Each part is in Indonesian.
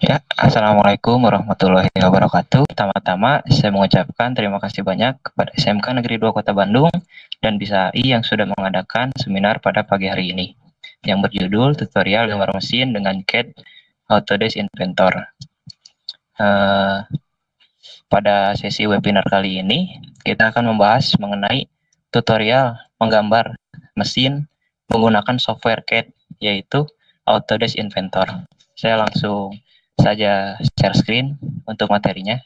Ya, Assalamualaikum warahmatullahi wabarakatuh. Pertama-tama, saya mengucapkan terima kasih banyak kepada SMK Negeri 2 Kota Bandung dan BISA AI yang sudah mengadakan seminar pada pagi hari ini, yang berjudul Tutorial Gambar Mesin dengan CAD Autodesk Inventor. Pada sesi webinar kali ini, kita akan membahas mengenai tutorial menggambar mesin menggunakan software CAD, yaitu Autodesk Inventor. Saya langsung saja share screen untuk materinya.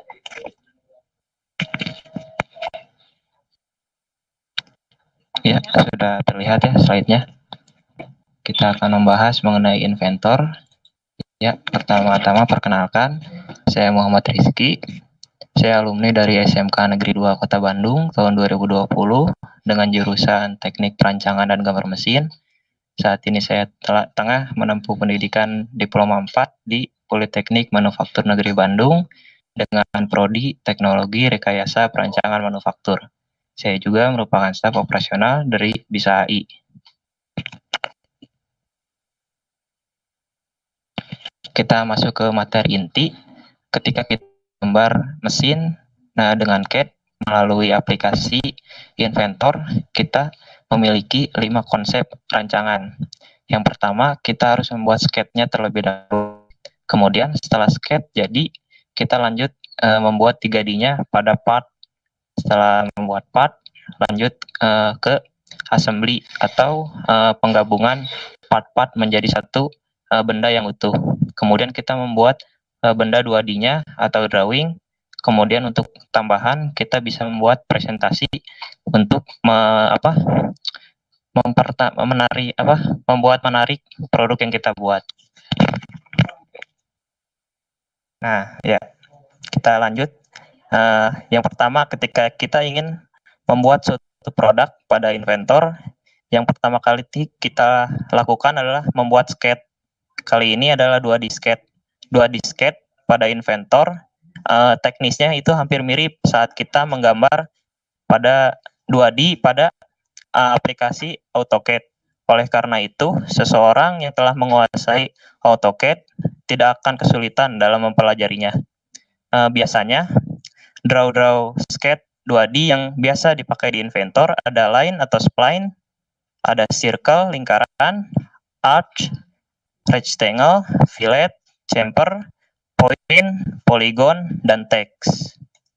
Ya, sudah terlihat ya slide-nya. Kita akan membahas mengenai Inventor. Ya, pertama-tama perkenalkan, saya Muhammad Rizky. Saya alumni dari SMK Negeri 2 Kota Bandung tahun 2020 dengan jurusan Teknik Perancangan dan Gambar Mesin. Saat ini saya tengah menempuh pendidikan Diploma 4 di Politeknik Manufaktur Negeri Bandung dengan prodi Teknologi Rekayasa Perancangan Manufaktur. Saya juga merupakan staf operasional dari BISA AI. Kita masuk ke materi inti. Ketika kita gambar mesin dengan CAD melalui aplikasi Inventor, kita memiliki 5 konsep rancangan. Yang pertama, kita harus membuat sketnya terlebih dahulu. Kemudian setelah sketch jadi, kita lanjut membuat 3D-nya pada part. Setelah membuat part, lanjut ke assembly atau penggabungan part-part menjadi satu benda yang utuh. Kemudian kita membuat benda 2D-nya atau drawing. Kemudian untuk tambahan kita bisa membuat presentasi untuk membuat menarik produk yang kita buat. Nah, ya, kita lanjut. Yang pertama, ketika kita ingin membuat suatu produk pada Inventor, yang pertama kali kita lakukan adalah membuat sketch. Kali ini adalah 2D sketch. 2D sketch pada Inventor, teknisnya itu hampir mirip saat kita menggambar pada 2D pada aplikasi AutoCAD. Oleh karena itu, seseorang yang telah menguasai AutoCAD tidak akan kesulitan dalam mempelajarinya. Biasanya, draw sketch 2D yang biasa dipakai di Inventor ada line atau spline, ada circle, lingkaran, arch, rectangle, fillet, chamfer, point, polygon, dan text.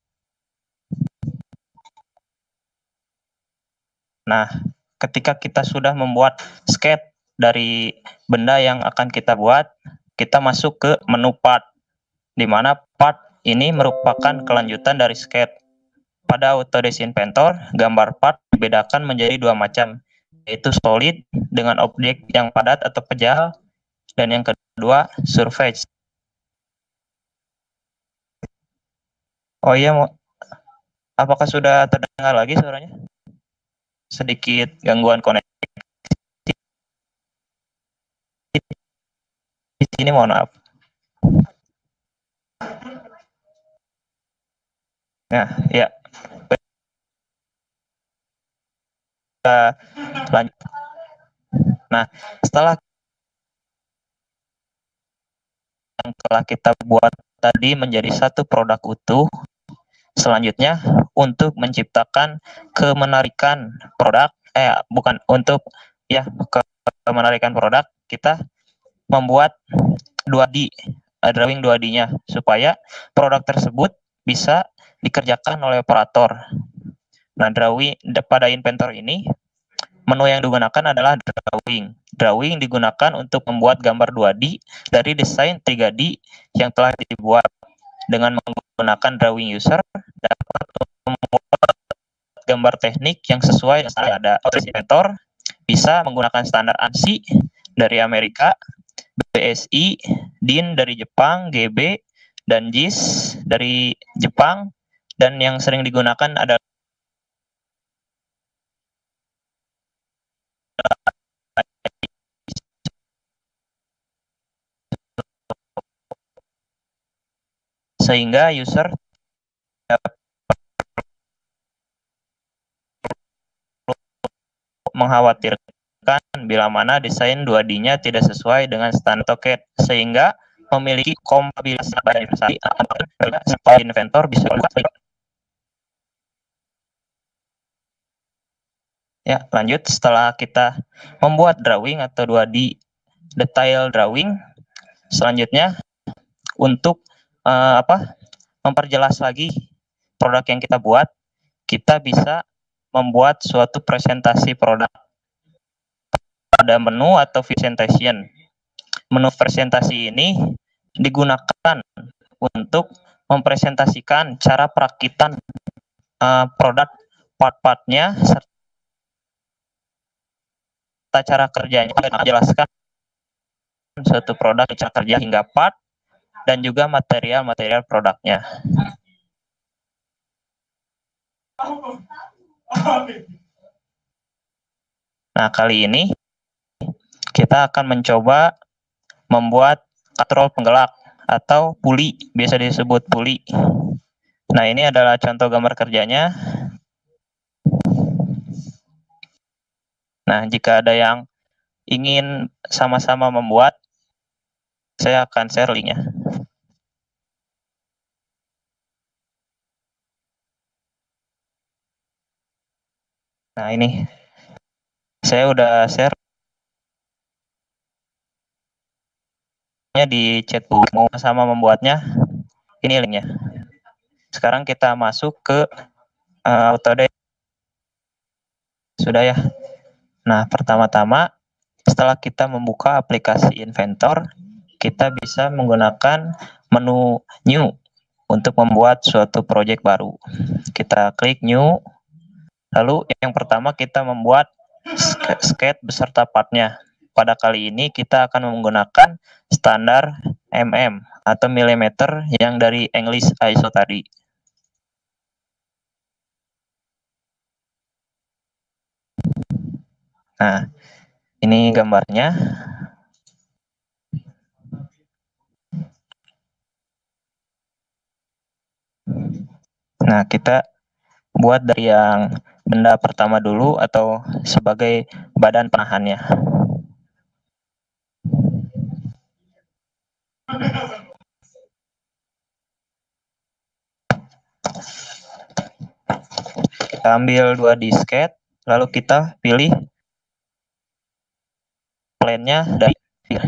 Nah, ketika kita sudah membuat sketch dari benda yang akan kita buat, kita masuk ke menu part, di mana part ini merupakan kelanjutan dari sketch. Pada Autodesk Inventor, gambar part dibedakan menjadi 2 macam, yaitu solid dengan objek yang padat atau pejal, dan yang kedua surface. Oh iya, apakah sudah terdengar lagi suaranya? Sedikit gangguan koneksi di sini, mohon maaf. Nah, ya. Lanjut. Nah, setelah yang telah kita buat tadi menjadi satu produk utuh, selanjutnya untuk menciptakan kemenarikan produk, kemenarikan produk, kita membuat 2D, drawing 2D-nya supaya produk tersebut bisa dikerjakan oleh operator. Nah, drawing pada Inventor ini, menu yang digunakan adalah drawing. Drawing digunakan untuk membuat gambar 2D dari desain 3D yang telah dibuat. Dengan menggunakan drawing user, dapat membuat gambar teknik yang sesuai dengan ada. Autodesk Inventor bisa menggunakan standar ANSI dari Amerika, BSI, DIN dari Jepang, GB, dan JIS dari Jepang, dan yang sering digunakan adalah sehingga user dapat mengkhawatirkan bila mana desain 2D-nya tidak sesuai dengan standar AutoCAD, sehingga memiliki kompatibilitas pada investasi supaya inventor bisa buat. Ya, lanjut setelah kita membuat drawing atau 2D detail drawing, selanjutnya untuk memperjelas lagi produk yang kita buat, kita bisa membuat suatu presentasi produk pada menu atau presentation. Menu presentasi ini digunakan untuk mempresentasikan cara perakitan produk part-partnya serta cara kerjanya, menjelaskan suatu produk, cara kerja hingga part dan juga material-material produknya. Nah, kali ini kita akan mencoba membuat katrol penggelak atau puli, biasa disebut puli. Nah, ini adalah contoh gambar kerjanya. Nah, jika ada yang ingin sama-sama membuat, saya akan share linknya. Nah, ini saya udah share di chat book. Mau sama membuatnya, ini linknya. Sekarang kita masuk ke Autodesk. Sudah ya. Nah, pertama-tama setelah kita membuka aplikasi Inventor, kita bisa menggunakan menu New untuk membuat suatu project baru. Kita klik New, lalu yang pertama kita membuat sketch beserta partnya. Pada kali ini kita akan menggunakan standar mm atau milimeter yang dari English ISO tadi. Nah, ini gambarnya. Nah, kita buat dari yang benda pertama dulu atau sebagai badan penahannya. Kita ambil 2 disket, lalu kita pilih plane-nya dari.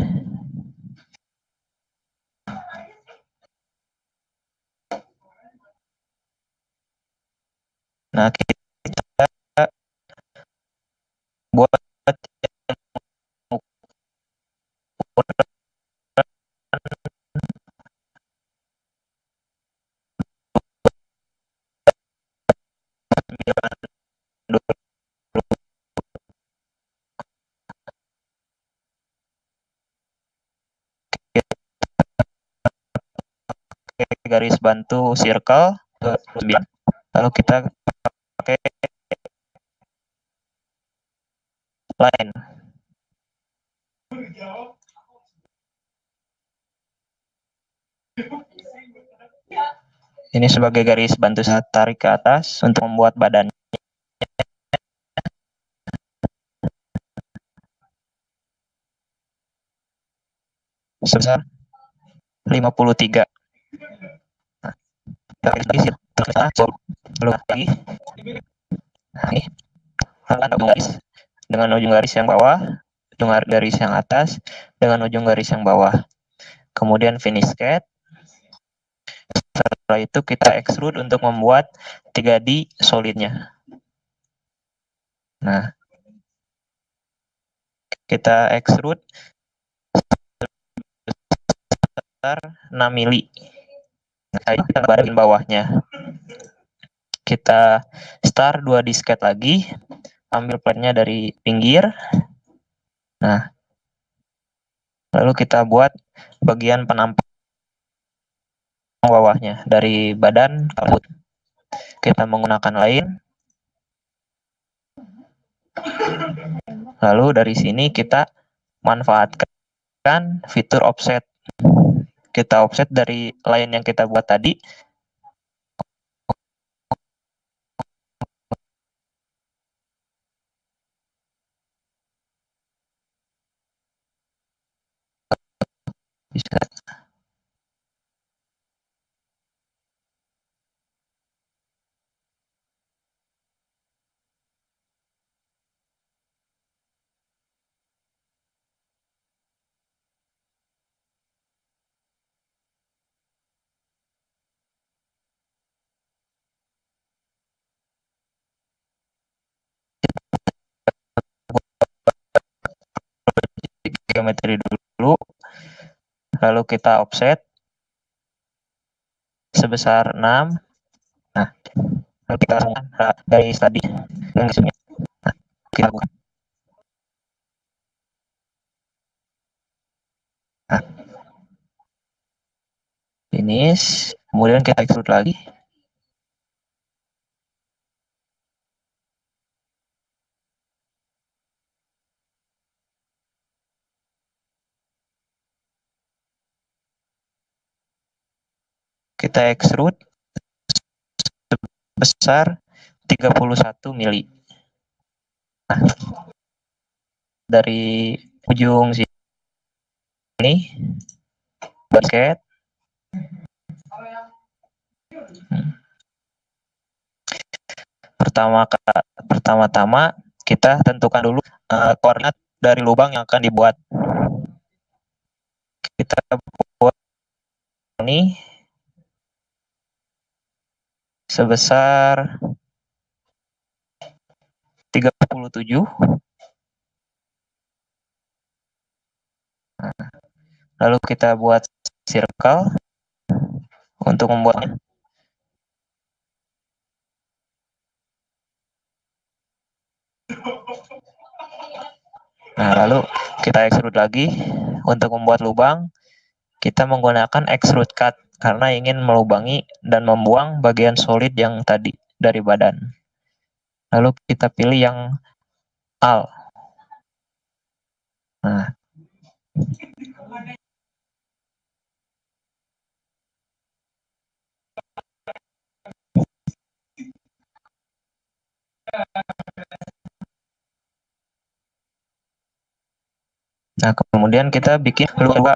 Nah, kita buat garis bantu circle, lalu kita pakai line. Ini sebagai garis bantu saat tarik ke atas untuk membuat badan. Sebesar 53. Nah, lalu lagi. Nah, ini ujung garis dengan ujung garis yang bawah, ujung garis yang atas dengan ujung garis yang bawah. Kemudian finish sketch. Setelah itu kita extrude untuk membuat 3D solidnya. Nah, kita extrude sekitar 6 mili. Nah, kita baringin bawahnya. Kita start 2 disket lagi, ambil plane-nya dari pinggir. Nah, lalu kita buat bagian penampang bawahnya dari badan kabut. Kita menggunakan line. Lalu dari sini kita manfaatkan fitur offset. Kita offset dari line yang kita buat tadi. Bisa. geometri dulu, lalu kita offset sebesar 6. Nah, lalu kita sambungkan dari tadi dengan hasilnya. Nah, kita lakukan. Nah, finish, kemudian kita extrude lagi. Kita extrude sebesar 31 mili. Nah, dari ujung sini basket. Pertama-tama kita tentukan dulu koordinat dari lubang yang akan dibuat. Kita buat ini sebesar 37. Lalu kita buat circle untuk membuatnya. Nah, lalu kita extrude lagi. Untuk membuat lubang, kita menggunakan extrude cut karena ingin melubangi dan membuang bagian solid yang tadi dari badan. Lalu kita pilih yang AL. Nah, kemudian kita bikin lubang.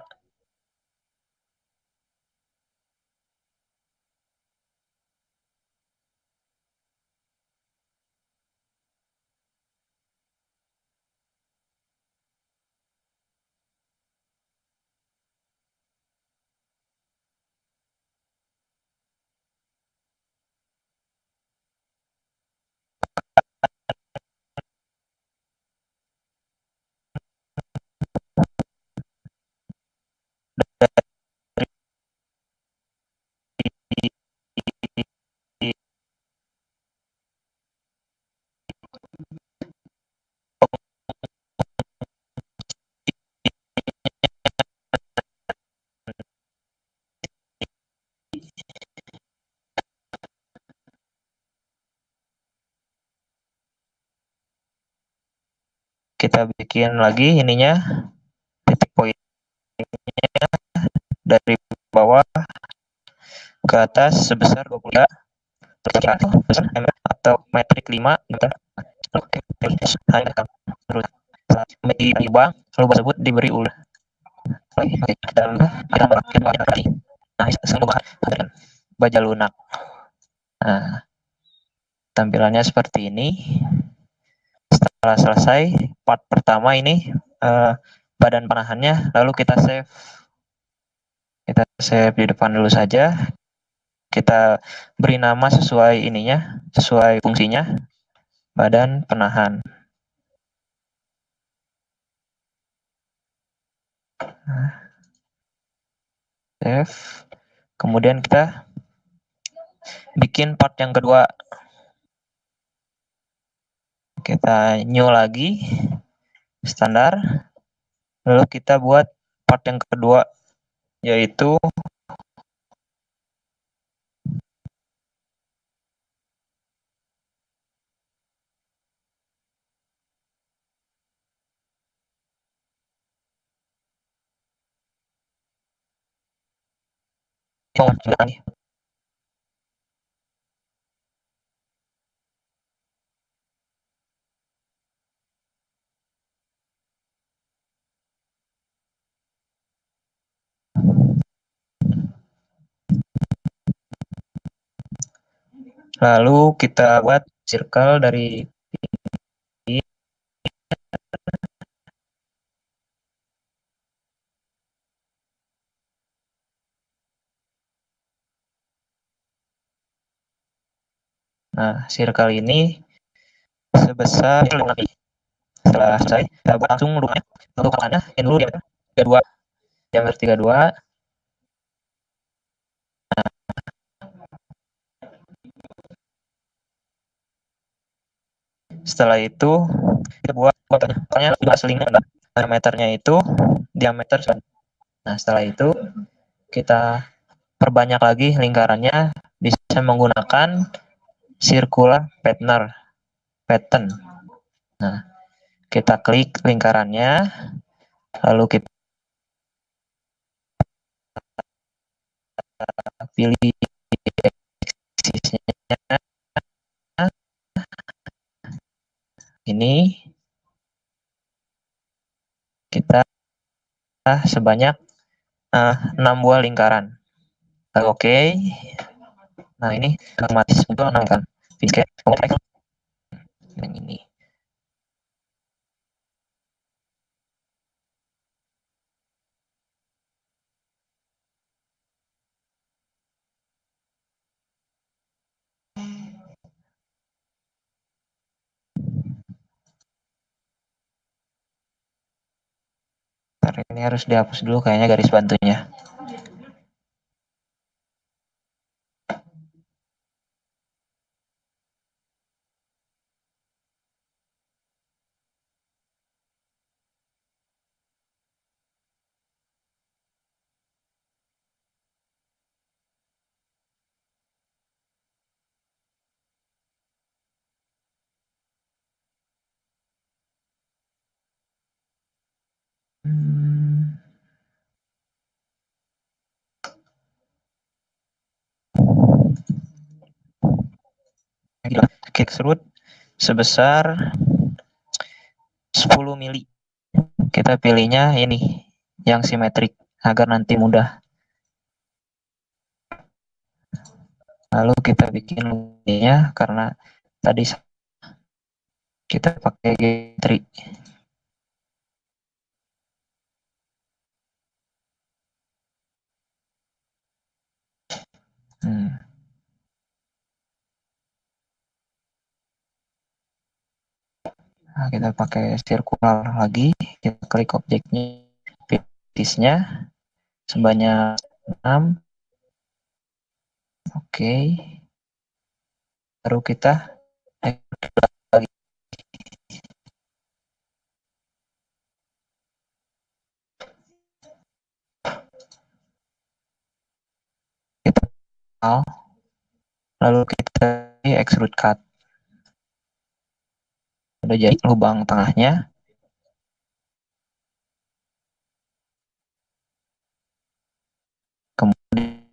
Kita bikin lagi ininya, titik poinnya dari bawah ke atas sebesar 23 atau metrik 5 meter. Di lubang tersebut diberi ulah. Dan baja lunak. Nah, tampilannya seperti ini. Setelah selesai part pertama ini, badan penahannya, lalu kita save. Kita save di depan dulu saja. Kita beri nama sesuai ininya, sesuai fungsinya, badan penahan. Save. Kemudian kita bikin part yang kedua. Kita new lagi, standar. Lalu kita buat part yang kedua, yaitu lalu kita buat circle dari circle ini sebesar setelah selesai kita buat langsung rumahnya. Untuk kalannya ini dulu diameter 32, diameter 32. Setelah itu kita buat totalnya 5 selingan. Diameternya itu diameter. Nah, setelah itu kita perbanyak lagi lingkarannya, bisa menggunakan circular pattern. Nah, kita klik lingkarannya, lalu kita pilih axisnya ini, kita sebanyak 6 buah lingkaran. Oke. Nah, ini otomatis untuk 6 kan. Yang ini. Ini harus dihapus dulu kayaknya garis bantunya. Kick extrude sebesar 10 mili. Kita pilihnya ini yang simetrik agar nanti mudah. Lalu kita bikin logonya karena tadi kita pakai geometri. Nah, kita pakai circular lagi, kita klik objeknya, pitisnya sebanyak 6. Oke. Baru kita lagi. Kita lalu kita extrude cut. Udah jadi lubang tengahnya. Kemudian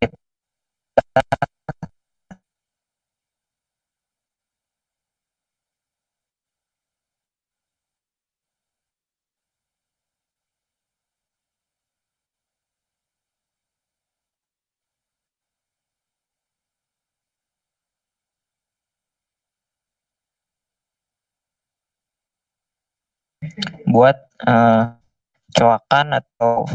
buat coakan atau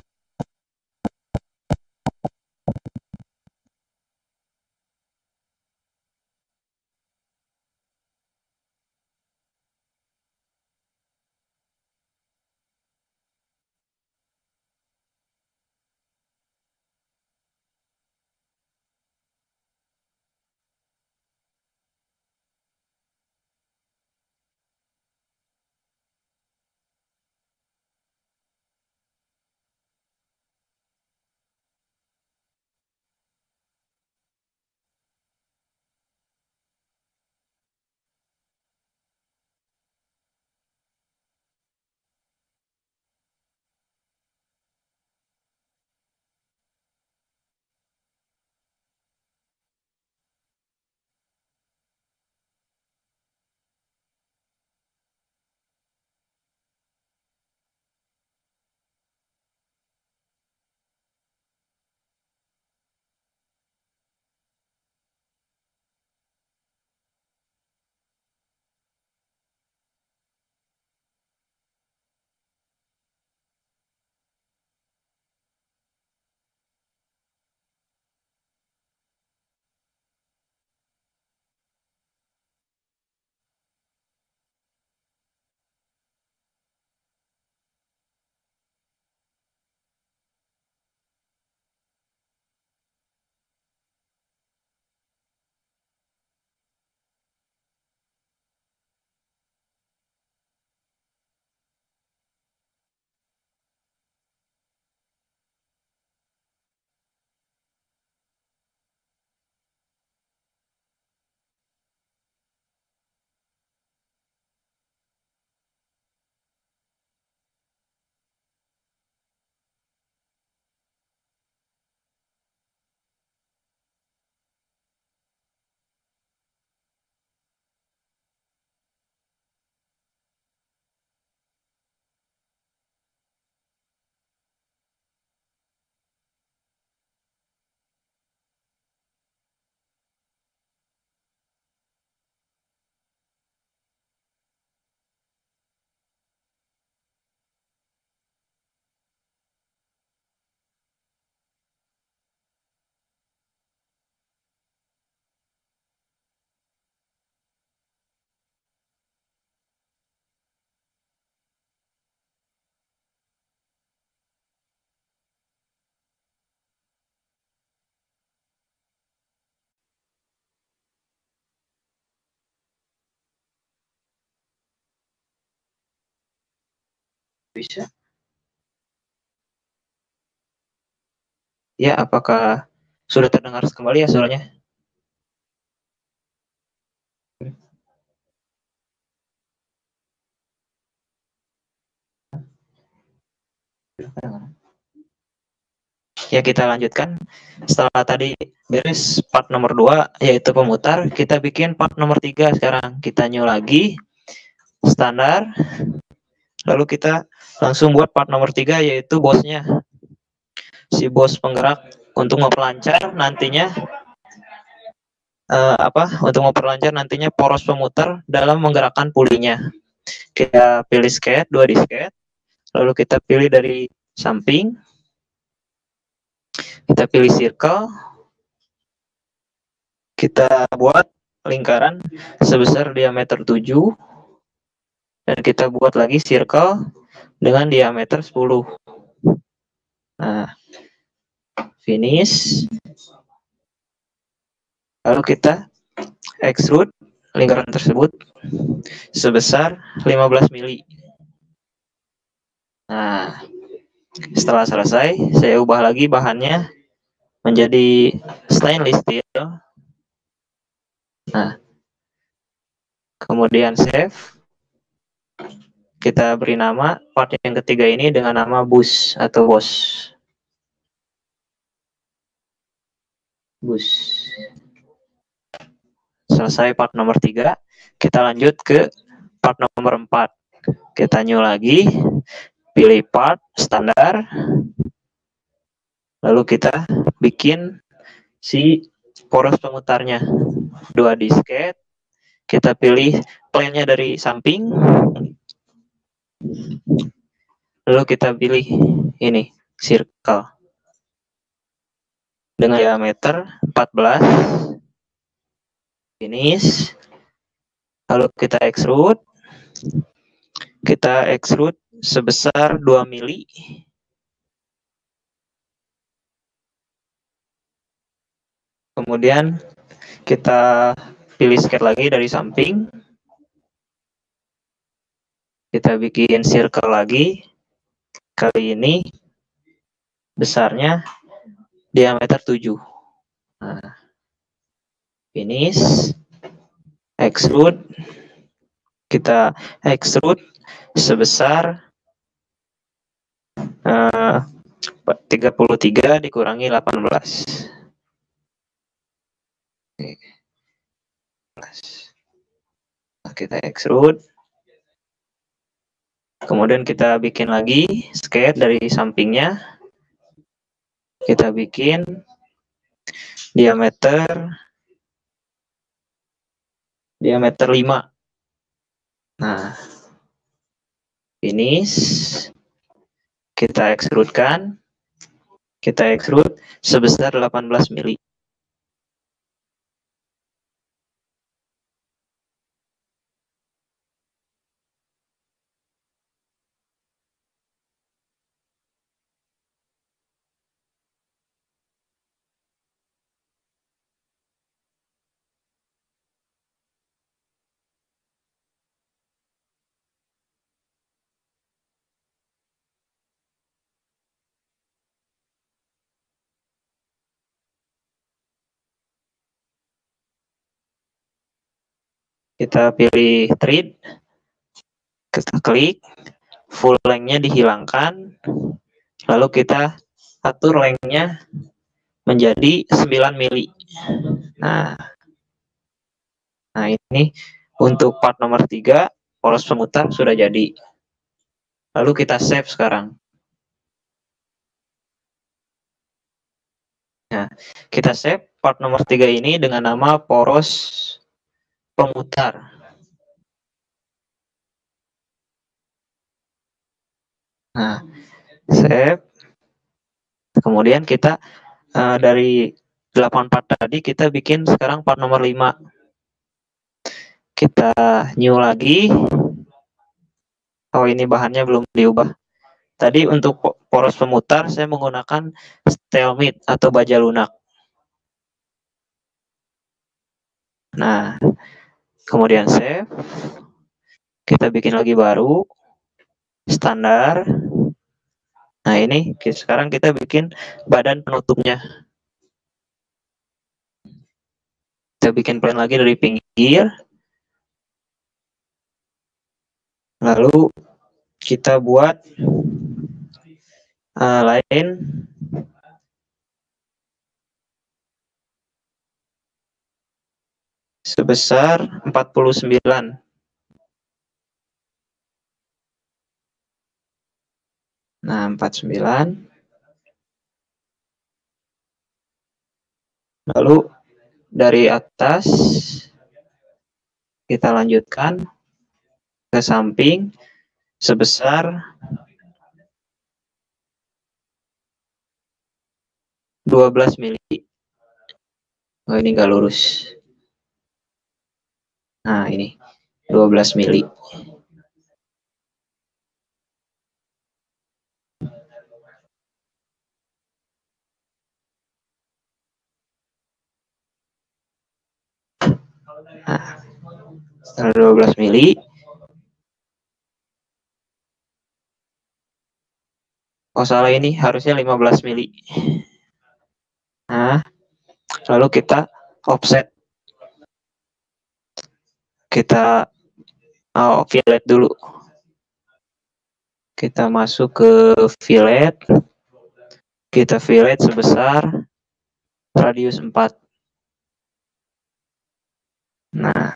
Bisa. Ya, apakah sudah terdengar kembali ya suaranya? Ya, kita lanjutkan. Setelah tadi beres part nomor 2 yaitu pemutar, kita bikin part nomor 3 sekarang. Kita new lagi standar. Lalu kita langsung buat part nomor 3 yaitu bosnya. Si bos penggerak untuk memperlancar nantinya untuk memperlancar nantinya poros pemutar dalam menggerakkan pulinya. Kita pilih skate, 2 disket, lalu kita pilih dari samping, kita pilih circle, kita buat lingkaran sebesar diameter 7, dan kita buat lagi circle dengan diameter 10. Nah, finish. Lalu kita extrude lingkaran tersebut sebesar 15 mili. Nah, setelah selesai, saya ubah lagi bahannya menjadi stainless steel. Nah, kemudian save. Kita beri nama part yang ketiga ini dengan nama bus atau bos. Bus. Selesai part nomor 3, kita lanjut ke part nomor 4. Kita new lagi, pilih part standar, lalu kita bikin si poros pemutarnya. 2 disket, kita pilih plane-nya dari samping, lalu kita pilih ini, circle dengan diameter 14, finish, lalu kita extrude sebesar 2 mili. Kemudian kita pilih skate lagi dari samping, kita bikin circle lagi, kali ini besarnya diameter 7. Nah, finish, extrude, kita extrude sebesar 33 dikurangi 18. Nah, kita extrude, kemudian kita bikin lagi skate dari sampingnya, kita bikin diameter 5. Nah, finish, kita extrudekan, kita extrude sebesar 18 mili. Kita pilih thread, kita klik, full length-nya dihilangkan, lalu kita atur length-nya menjadi 9 mili. Nah, ini untuk part nomor 3, poros pemutar sudah jadi. Lalu kita save sekarang. Nah, kita save part nomor 3 ini dengan nama poros pemutar. Nah, save. Kemudian kita dari 8 part tadi kita bikin sekarang part nomor 5. Kita new lagi. Oh, ini bahannya belum diubah. Tadi untuk poros pemutar saya menggunakan stalemate atau baja lunak. Nah, kemudian save. Kita bikin lagi baru. standar. Nah, ini sekarang kita bikin badan penutupnya. Kita bikin plan lagi dari pinggir. Lalu kita buat lain sebesar 49. Nah, 49. Lalu dari atas kita lanjutkan ke samping sebesar 12 mili. Oh, ini nggak lurus. Nah, ini 12 mili. Nah, setelah 12 mili, oh salah, ini harusnya 15 mili. Nah, lalu kita offset. Kita fillet dulu. Kita masuk ke fillet. Kita fillet sebesar radius 4. Nah,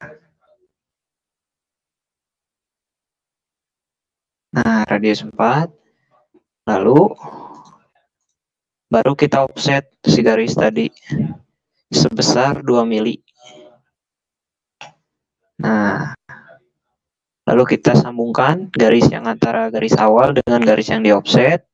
radius 4. Lalu baru kita offset si garis tadi sebesar 2 mili. Nah, lalu kita sambungkan garis yang antara garis awal dengan garis yang di offset.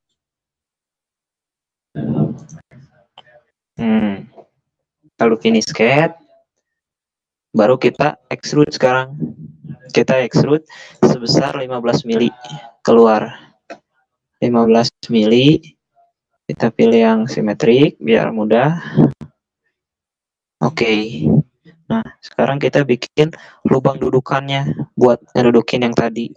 Lalu finish sketch. Baru kita extrude sekarang. Kita extrude sebesar 15 mili keluar. 15 mili. Kita pilih yang simetrik biar mudah. Oke. Nah, sekarang kita bikin lubang dudukannya buat ngedudukin yang tadi.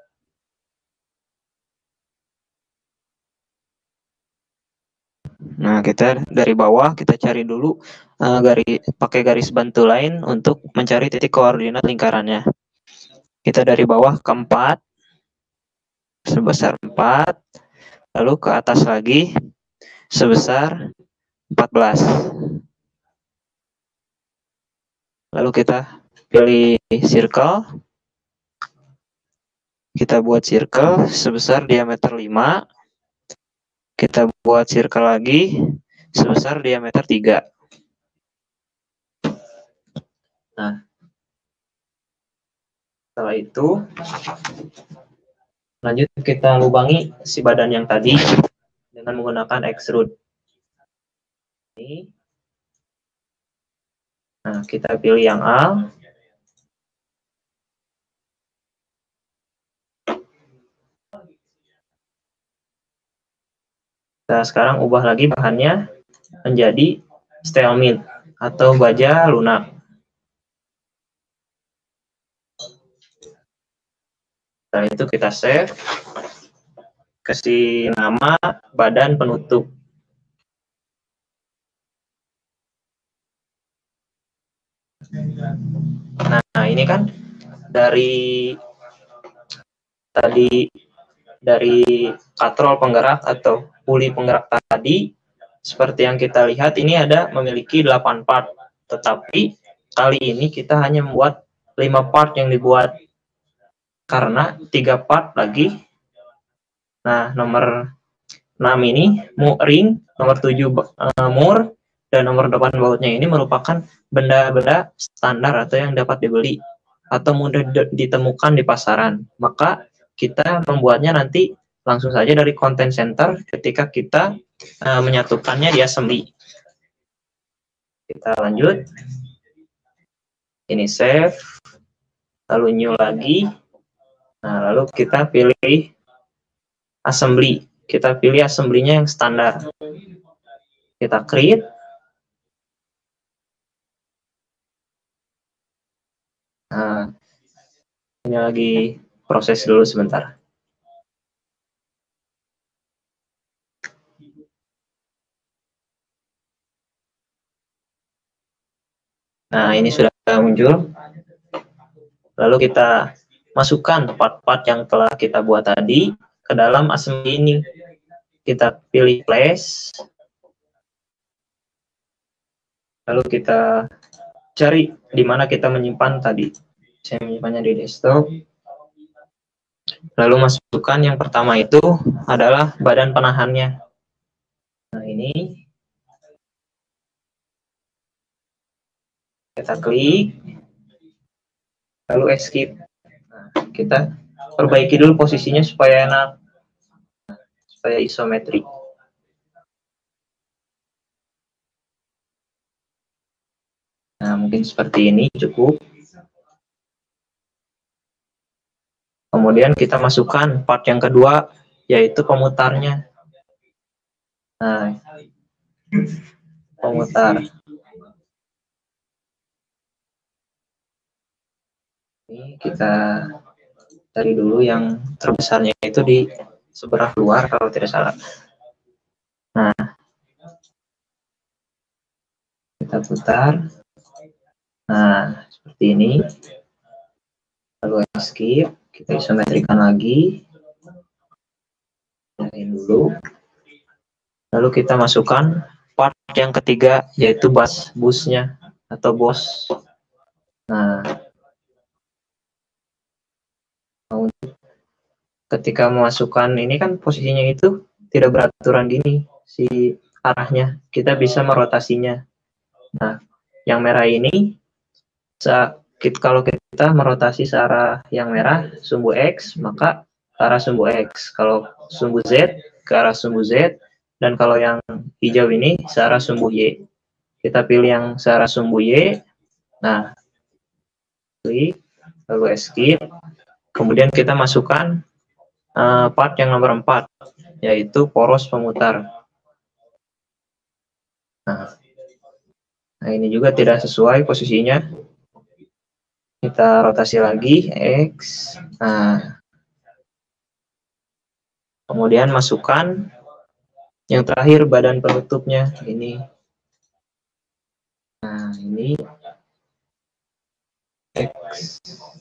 Nah, kita dari bawah kita cari dulu pakai garis bantu lain untuk mencari titik koordinat lingkarannya. Kita dari bawah ke 4 sebesar 4, lalu ke atas lagi sebesar 14. Lalu kita pilih circle. Kita buat circle sebesar diameter 5. Kita buat circle lagi sebesar diameter 3. Nah, setelah itu lanjut kita lubangi si badan yang tadi dengan menggunakan extrude. Nah, kita pilih yang A. Nah, sekarang ubah lagi bahannya menjadi steel mill atau baja lunak. Setelah itu kita save, kasih nama badan penutup. Nah, ini kan dari katrol penggerak atau puli penggerak tadi, seperti yang kita lihat ini memiliki 8 part, tetapi kali ini kita hanya membuat 5 part yang dibuat karena 3 part lagi. Nah, nomor 6 ini ring, nomor 7 mur, dan nomor 8 bautnya ini merupakan benda-benda standar atau yang dapat dibeli atau mudah ditemukan di pasaran. Maka kita membuatnya nanti langsung saja dari content center ketika kita menyatukannya di assembly. Kita lanjut. Ini save. Lalu new lagi. Nah, lalu kita pilih assembly. Kita pilih assembly-nya yang standar. Kita create. Nah, ini lagi proses dulu sebentar. Nah, ini sudah muncul. Lalu kita masukkan part-part yang telah kita buat tadi ke dalam assembly ini. Kita pilih place, lalu kita cari di mana kita menyimpan tadi. Saya menyimpannya di desktop. Lalu masukkan yang pertama itu adalah badan penahannya. Nah, ini kita klik, lalu escape. Nah, kita perbaiki dulu posisinya supaya enak, supaya isometrik. Nah, mungkin seperti ini cukup. Kemudian kita masukkan part yang kedua, yaitu pemutarnya. Nah, pemutar. Ini kita cari dulu yang terbesarnya itu di sebelah luar kalau tidak salah. Nah, kita putar. Nah, seperti ini. Lalu escape, kita isometrikan lagi. Nyalain dulu. Lalu kita masukkan part yang ketiga, yaitu busnya atau bus. Nah, ketika memasukkan ini kan posisinya itu tidak beraturan gini si arahnya, kita bisa merotasinya. Nah, yang merah ini kalau kita merotasi searah yang merah sumbu X, maka ke arah sumbu X. Kalau sumbu Z, ke arah sumbu Z. Dan kalau yang hijau ini searah sumbu Y. Kita pilih yang searah sumbu Y. Nah, klik, lalu escape. Kemudian kita masukkan part yang nomor 4, yaitu poros pemutar. Nah, ini juga tidak sesuai posisinya. Kita rotasi lagi, X. Nah, kemudian masukkan yang terakhir badan penutupnya ini. Nah, ini X.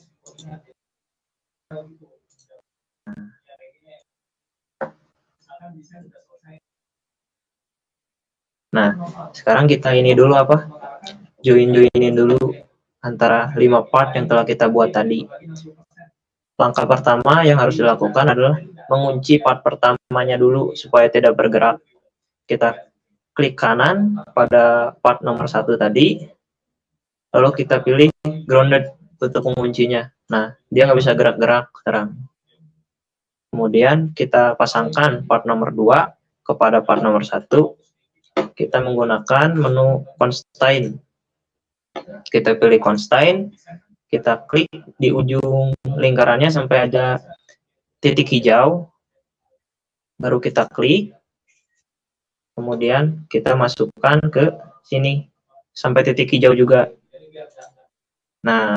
Nah, sekarang kita ini dulu apa? Joinin dulu antara 5 part yang telah kita buat tadi. Langkah pertama yang harus dilakukan adalah mengunci part pertamanya dulu supaya tidak bergerak. Kita klik kanan pada part nomor 1 tadi, lalu kita pilih grounded untuk menguncinya. Nah, dia nggak bisa gerak-gerak sekarang. Kemudian kita pasangkan part nomor 2 kepada part nomor 1. Kita menggunakan menu constraint. Kita pilih constraint, kita klik di ujung lingkarannya sampai ada titik hijau, baru kita klik, kemudian kita masukkan ke sini sampai titik hijau juga. Nah,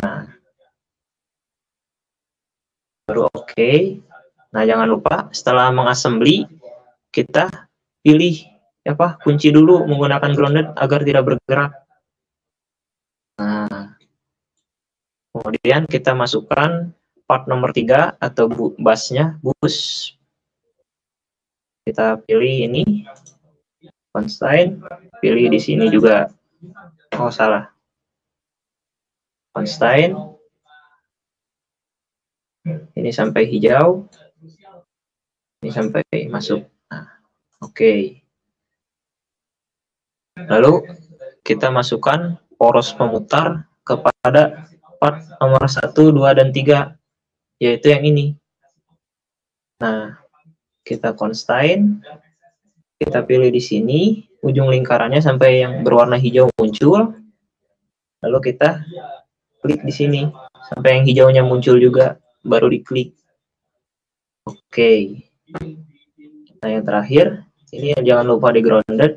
baru oke. Nah, jangan lupa setelah mengassembly kita pilih apa kunci dulu menggunakan grounded agar tidak bergerak. Nah, kemudian kita masukkan part nomor 3 atau busnya, bus. Kita pilih ini, constraint, pilih di sini juga. Oh, salah. Constraint. Ini sampai hijau. Ini sampai masuk. Nah, oke. Lalu kita masukkan poros pemutar kepada part nomor 1, 2, dan 3, yaitu yang ini. Nah, kita constraint, kita pilih di sini, ujung lingkarannya sampai yang berwarna hijau muncul, lalu kita klik di sini, sampai yang hijaunya muncul juga, baru diklik. Oke. Nah, yang terakhir, ini jangan lupa di grounded.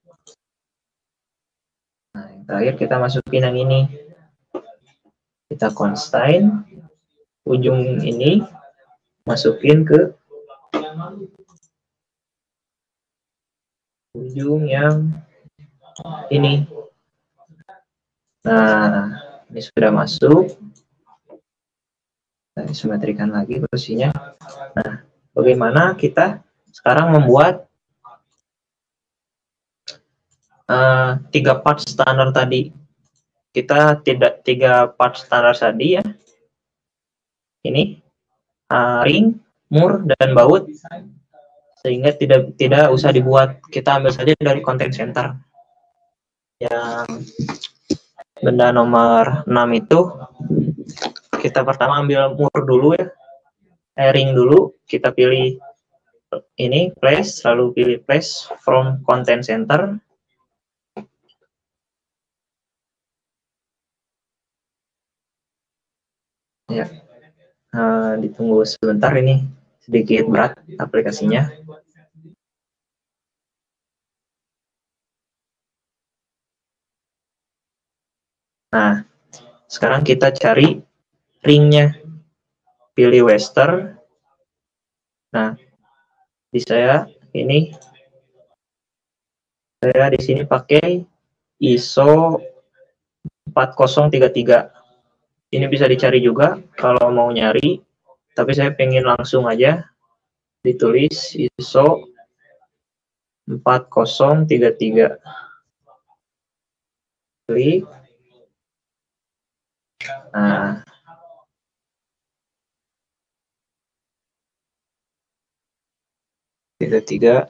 Nah, yang terakhir kita masukin yang ini. Kita constraint, ujung ini masukin ke ujung yang ini. Nah, ini sudah masuk. Kita simetrikan lagi posisinya. Nah, bagaimana kita sekarang membuat 3 part standar tadi? Kita tidak 3 part standar tadi ya. Ini ring, mur, dan baut. Sehingga tidak usah dibuat. Kita ambil saja dari content center. Yang benda nomor 6 itu kita pertama ambil mur dulu ya. Ring dulu, kita pilih ini place, lalu pilih place from content center. Ya, ditunggu sebentar, ini sedikit berat aplikasinya. Nah, sekarang kita cari ringnya, pilih western. Nah, di saya ini di sini pakai ISO 4033. Ini bisa dicari juga kalau mau nyari, tapi saya pengen langsung aja ditulis ISO 4033. Klik. Nah, tiga.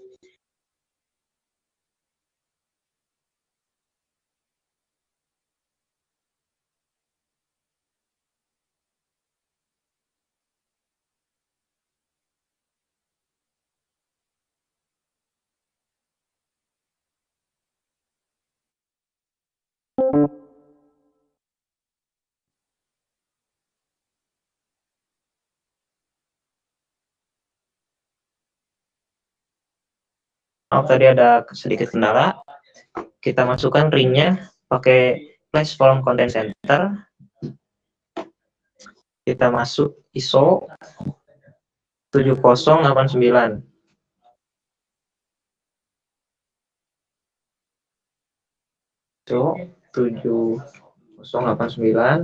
Oh, tadi ada sedikit kendala. Kita masukkan ringnya pakai flash form content center. Kita masuk ISO 7089. ISO 7089.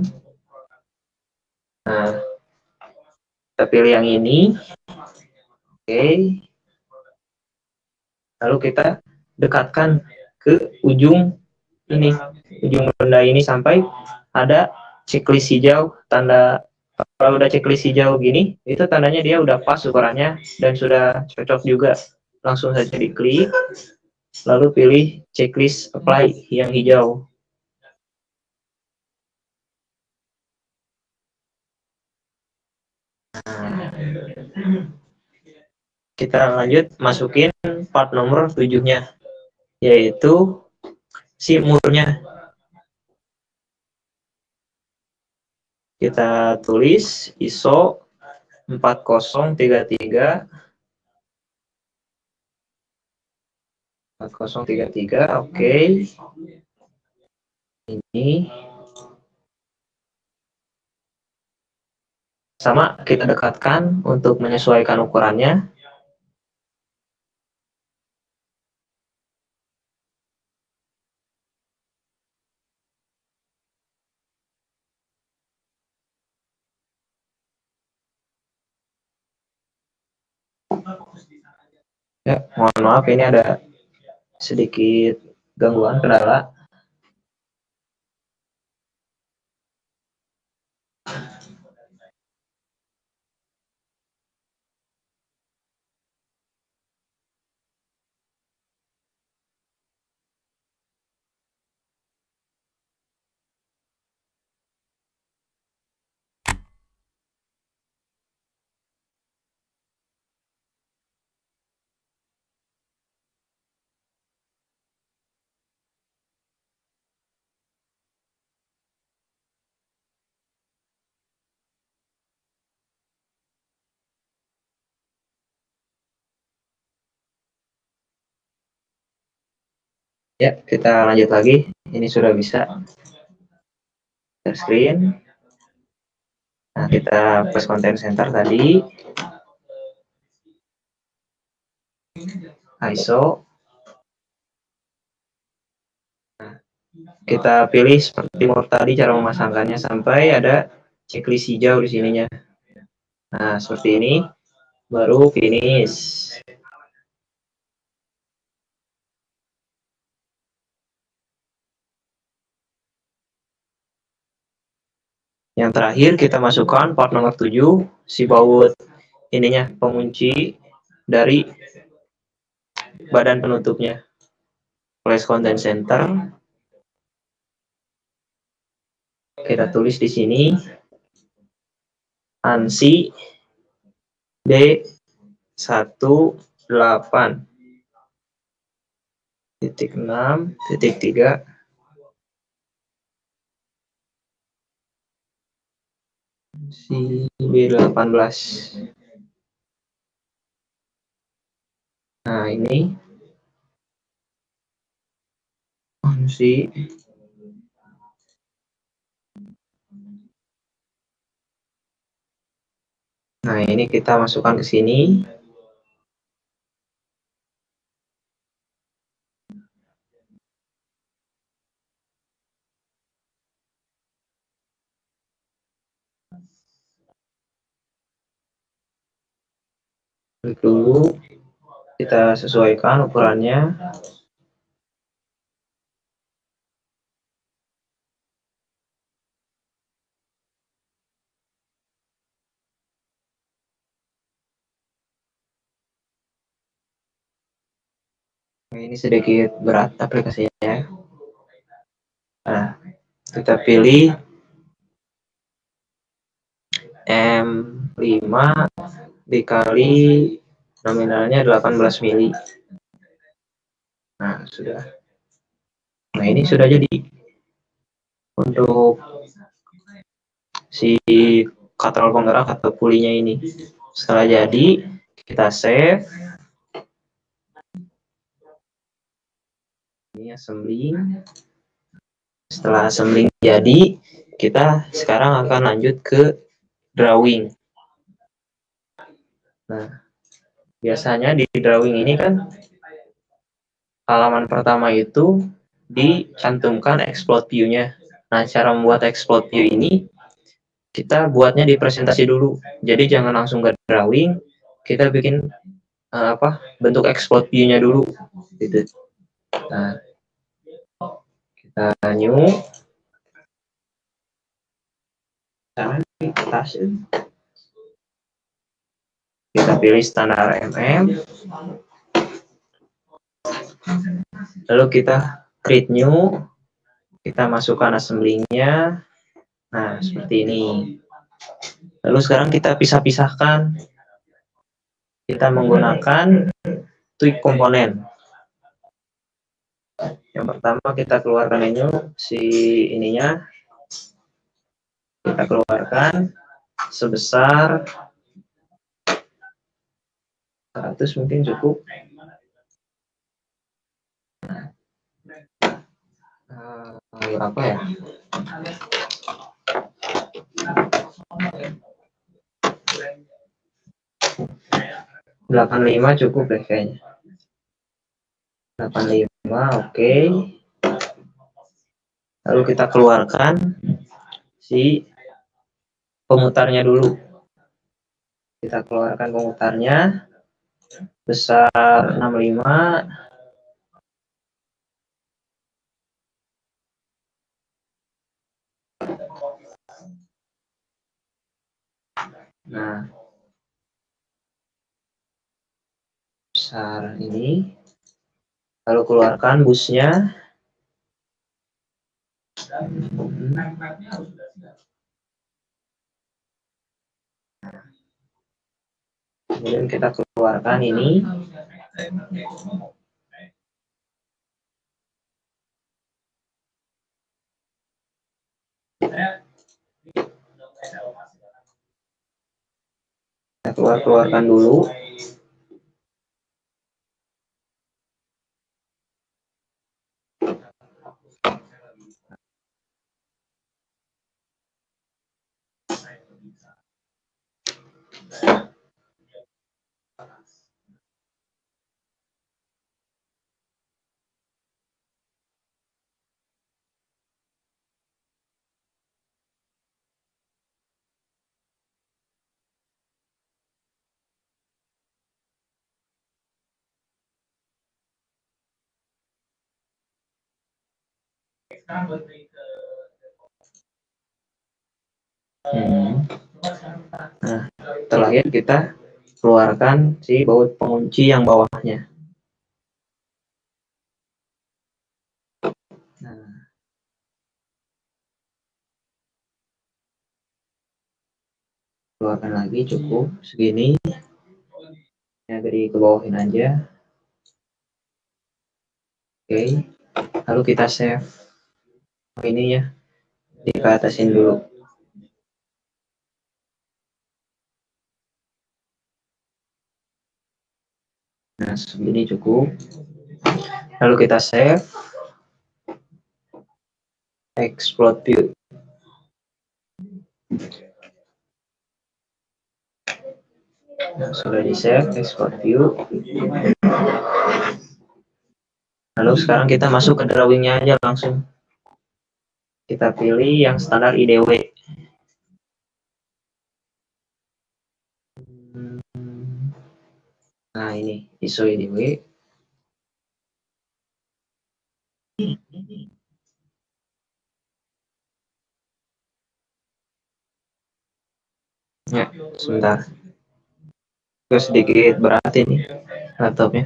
Nah, kita pilih yang ini. Oke. Lalu kita dekatkan ke ujung ini, ujung benda ini sampai ada checklist hijau. Tanda kalau udah checklist hijau gini, itu tandanya dia udah pas ukurannya dan sudah cocok juga. Langsung saja diklik, lalu pilih checklist apply yang hijau. Nah, kita lanjut masukin part nomor 7-nya, yaitu si murnya. Kita tulis ISO 4033. 4033, oke. Ini sama, kita dekatkan untuk menyesuaikan ukurannya. Ya, mohon maaf ini ada sedikit gangguan kendala. Ya, kita lanjut lagi. Ini sudah bisa. Share screen. Nah, kita press content center tadi. ISO. Nah, Kita pilih seperti tadi cara memasangkannya sampai ada checklist hijau di sininya. Nah, seperti ini baru finish. Yang terakhir kita masukkan part nomor 7, si baut ininya, pengunci dari badan penutupnya. Flash content center. Kita tulis di sini ANSI D18.6.3 si B18. Nah, ini si Nah, ini kita masukkan ke sini. Klik dulu, kita sesuaikan ukurannya. Ini sedikit berat aplikasinya. Nah, kita pilih M5 dikali nominalnya 18 mili. Nah, sudah. Nah, ini sudah jadi untuk si katrol penggerak atau pulinya ini. Setelah jadi, kita save. Ini assembling. Setelah assembling jadi, kita sekarang akan lanjut ke drawing. Nah, biasanya di drawing ini kan halaman pertama itu dicantumkan explode view-nya. Nah, cara membuat explode view ini kita buatnya di presentasi dulu. Jadi jangan langsung ke drawing, kita bikin bentuk explode view-nya dulu gitu. Nah, kita new kita pilih standar lalu kita create new, kita masukkan assembly-nya. Nah, seperti ini. Lalu sekarang kita pisah-pisahkan, kita menggunakan tweak komponen. Yang pertama kita keluarkan ini si ininya, kita keluarkan sebesar 100 mungkin cukup. Berapa ya? 85 cukup deh kayaknya. 85, oke. Lalu kita keluarkan si pemutarnya dulu. Kita keluarkan pemutarnya besar 65. Nah, besar ini. Lalu keluarkan busnya. Kemudian kita keluarkan ini. Kita keluarkan dulu. Nah, terakhir kita keluarkan si baut pengunci yang bawahnya. Nah, keluarkan lagi, cukup segini ya, dari ke bawahin aja. Oke, lalu kita save ini ya, di atasin dulu. Nah, segini cukup. Lalu kita save, explode view. Nah, sudah di save, export view. Lalu sekarang kita masuk ke drawingnya aja langsung. Kita pilih yang standar IDW. Nah, ini ISO IDW. Ya, sebentar. Sedikit berat ini laptopnya.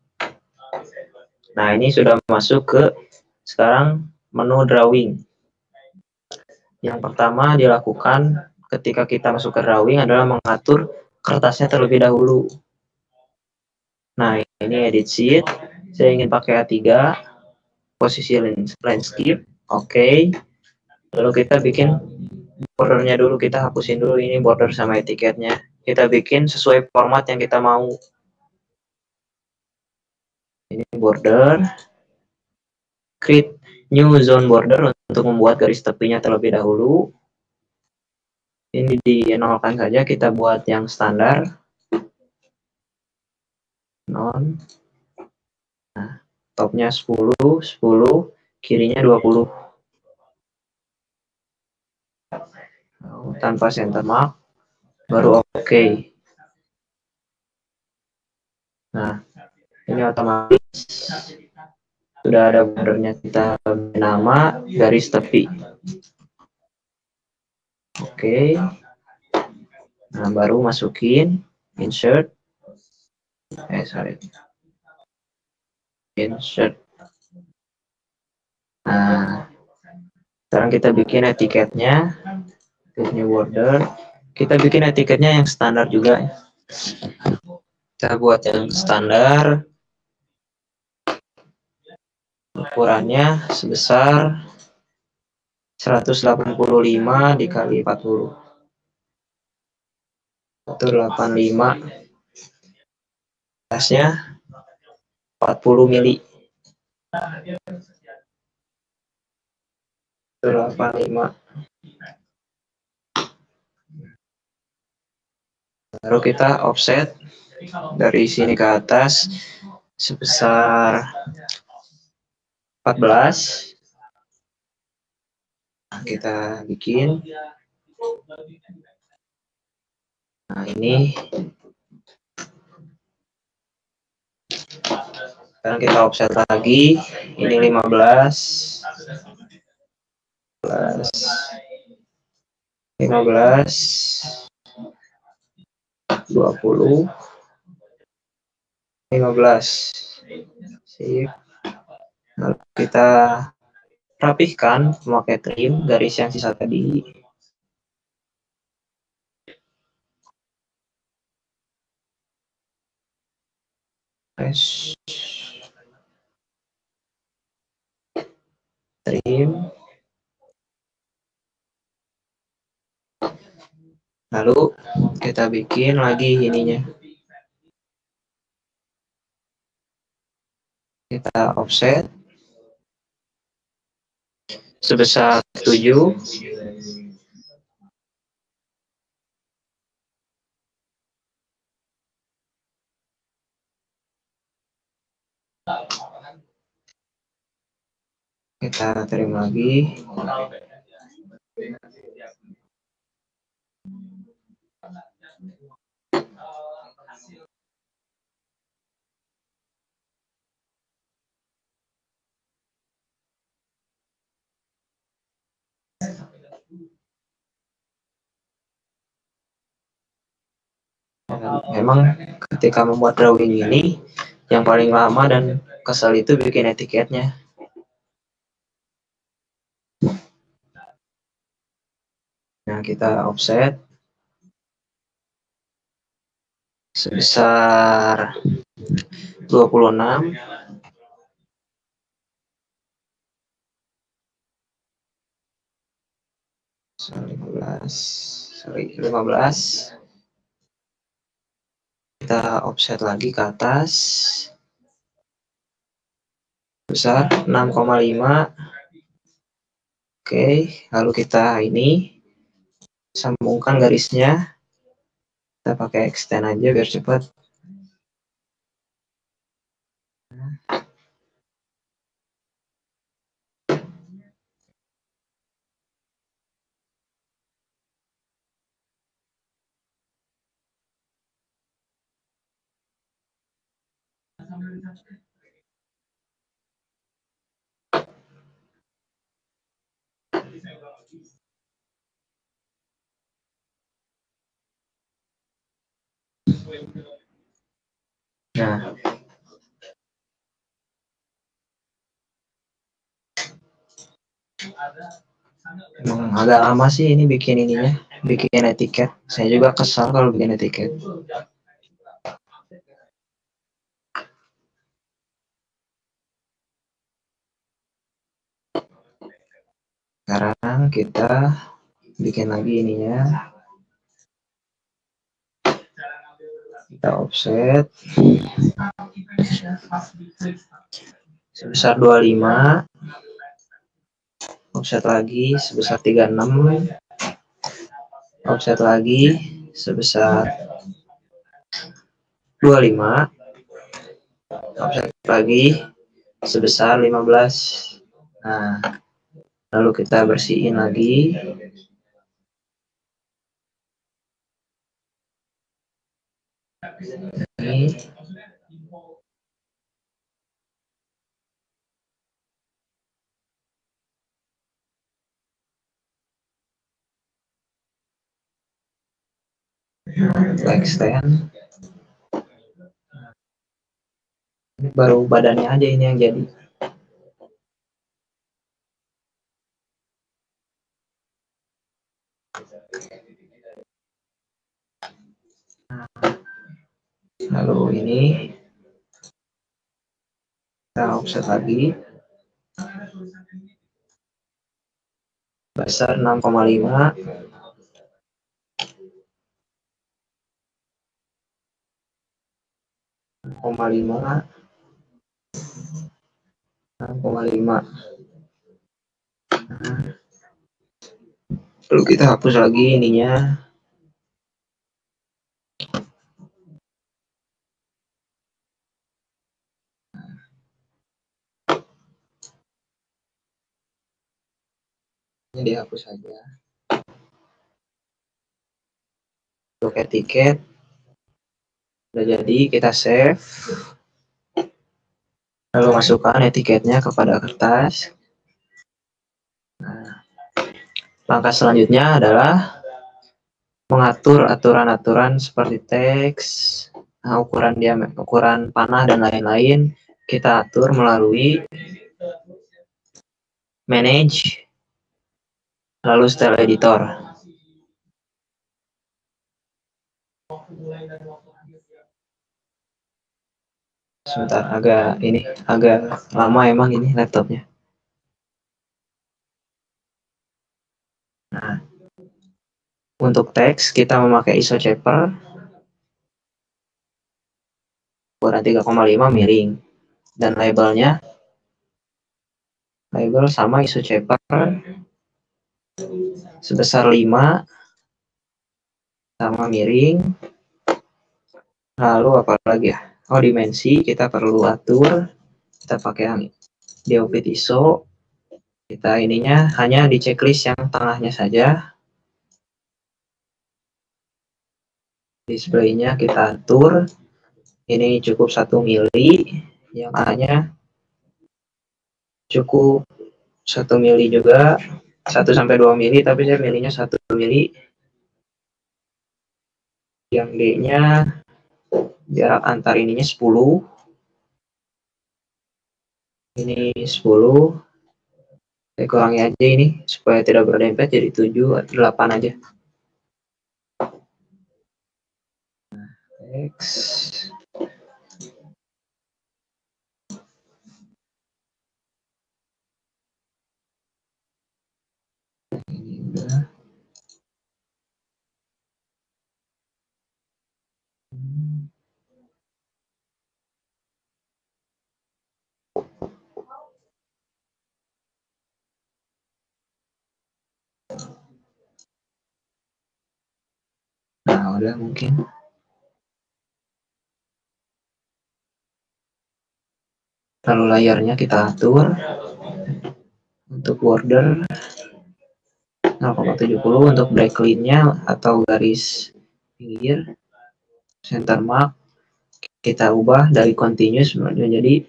Nah, ini sudah masuk ke sekarang menu drawing. Yang pertama dilakukan ketika kita masuk ke drawing adalah mengatur kertasnya terlebih dahulu. Nah, ini edit sheet. Saya ingin pakai A3, posisi landscape, oke. Lalu kita bikin bordernya dulu, kita hapusin dulu ini border sama etiketnya. Kita bikin sesuai format yang kita mau. Ini border, create new zone border untuk membuat garis tepinya terlebih dahulu. Ini di-nolkan saja, kita buat yang standar. Non. Nah, topnya 10, 10, kirinya 20. Tanpa center mark, baru oke. Nah, ini otomatis sudah ada bordernya, kita nama garis tepi. Oke. Nah, baru masukin insert. Insert. Nah, sekarang kita bikin etiketnya. New border. Kita bikin etiketnya yang standar juga. Kita buat yang standar. Ukurannya sebesar 185 dikali 40. 185. Atasnya 40 mili. 185. Baru kita offset dari sini ke atas sebesar 14. Nah, kita bikin. Nah, ini sekarang kita offset lagi. Ini 15. 15, 20, 15. Sip. Lalu kita rapihkan memakai trim garis yang sisa tadi. Trim. Lalu kita bikin lagi ininya. Kita offset sebesar 7. Kita trim lagi. Memang ketika membuat drawing ini yang paling lama dan kesel itu bikin etiketnya. Nah, kita offset sebesar 26. Sorry, 15. Kita offset lagi ke atas besar 6,5. Oke, lalu kita ini sambungkan garisnya. Kita pakai extend aja biar cepat. Nah, emang agak lama sih ini bikin ininya, bikin etiket. Saya juga kesal kalau bikin etiket. Sekarang kita bikin lagi ininya. Kita offset sebesar 25. Offset lagi sebesar 36. Offset lagi sebesar 25. Offset lagi sebesar 15. Nah, lalu kita bersihin lagi. Ini extend. Ini baru badannya aja ini yang jadi. Lalu ini kita offset lagi besar 6,5. 6,5. Lalu kita hapus lagi ininya. Ini dihapus saja. Untuk etiket udah jadi, kita save. Lalu masukkan etiketnya kepada kertas. Nah, langkah selanjutnya adalah mengatur aturan-aturan seperti teks, ukuran diameter, ukuran panah dan lain-lain. Kita atur melalui manage, lalu style editor. Sebentar, agak lama emang ini laptopnya. Nah, untuk teks kita memakai ISO Shaper ukuran 3,5 miring, dan label sama ISO Shaper sebesar 5 sama miring. Lalu apa lagi ya? Oh, dimensi kita perlu atur. Kita pakai yang Diopit ISO. Kita ininya hanya di checklist yang tengahnya saja. Displaynya kita atur. Ini cukup 1 mili. Yang A-nya cukup 1 mili juga. 1 sampai 2 mili, tapi saya milihnya 1 mili. yang D-nya jarak antar ininya 10, ini 10, saya kurangi aja ini supaya tidak berdempet jadi 7, 8 aja. X. Ini udah. Nah, udah mungkin. Lalu layarnya kita atur untuk border 0,70, untuk backline-nya atau garis pinggir center mark kita ubah dari continuous menjadi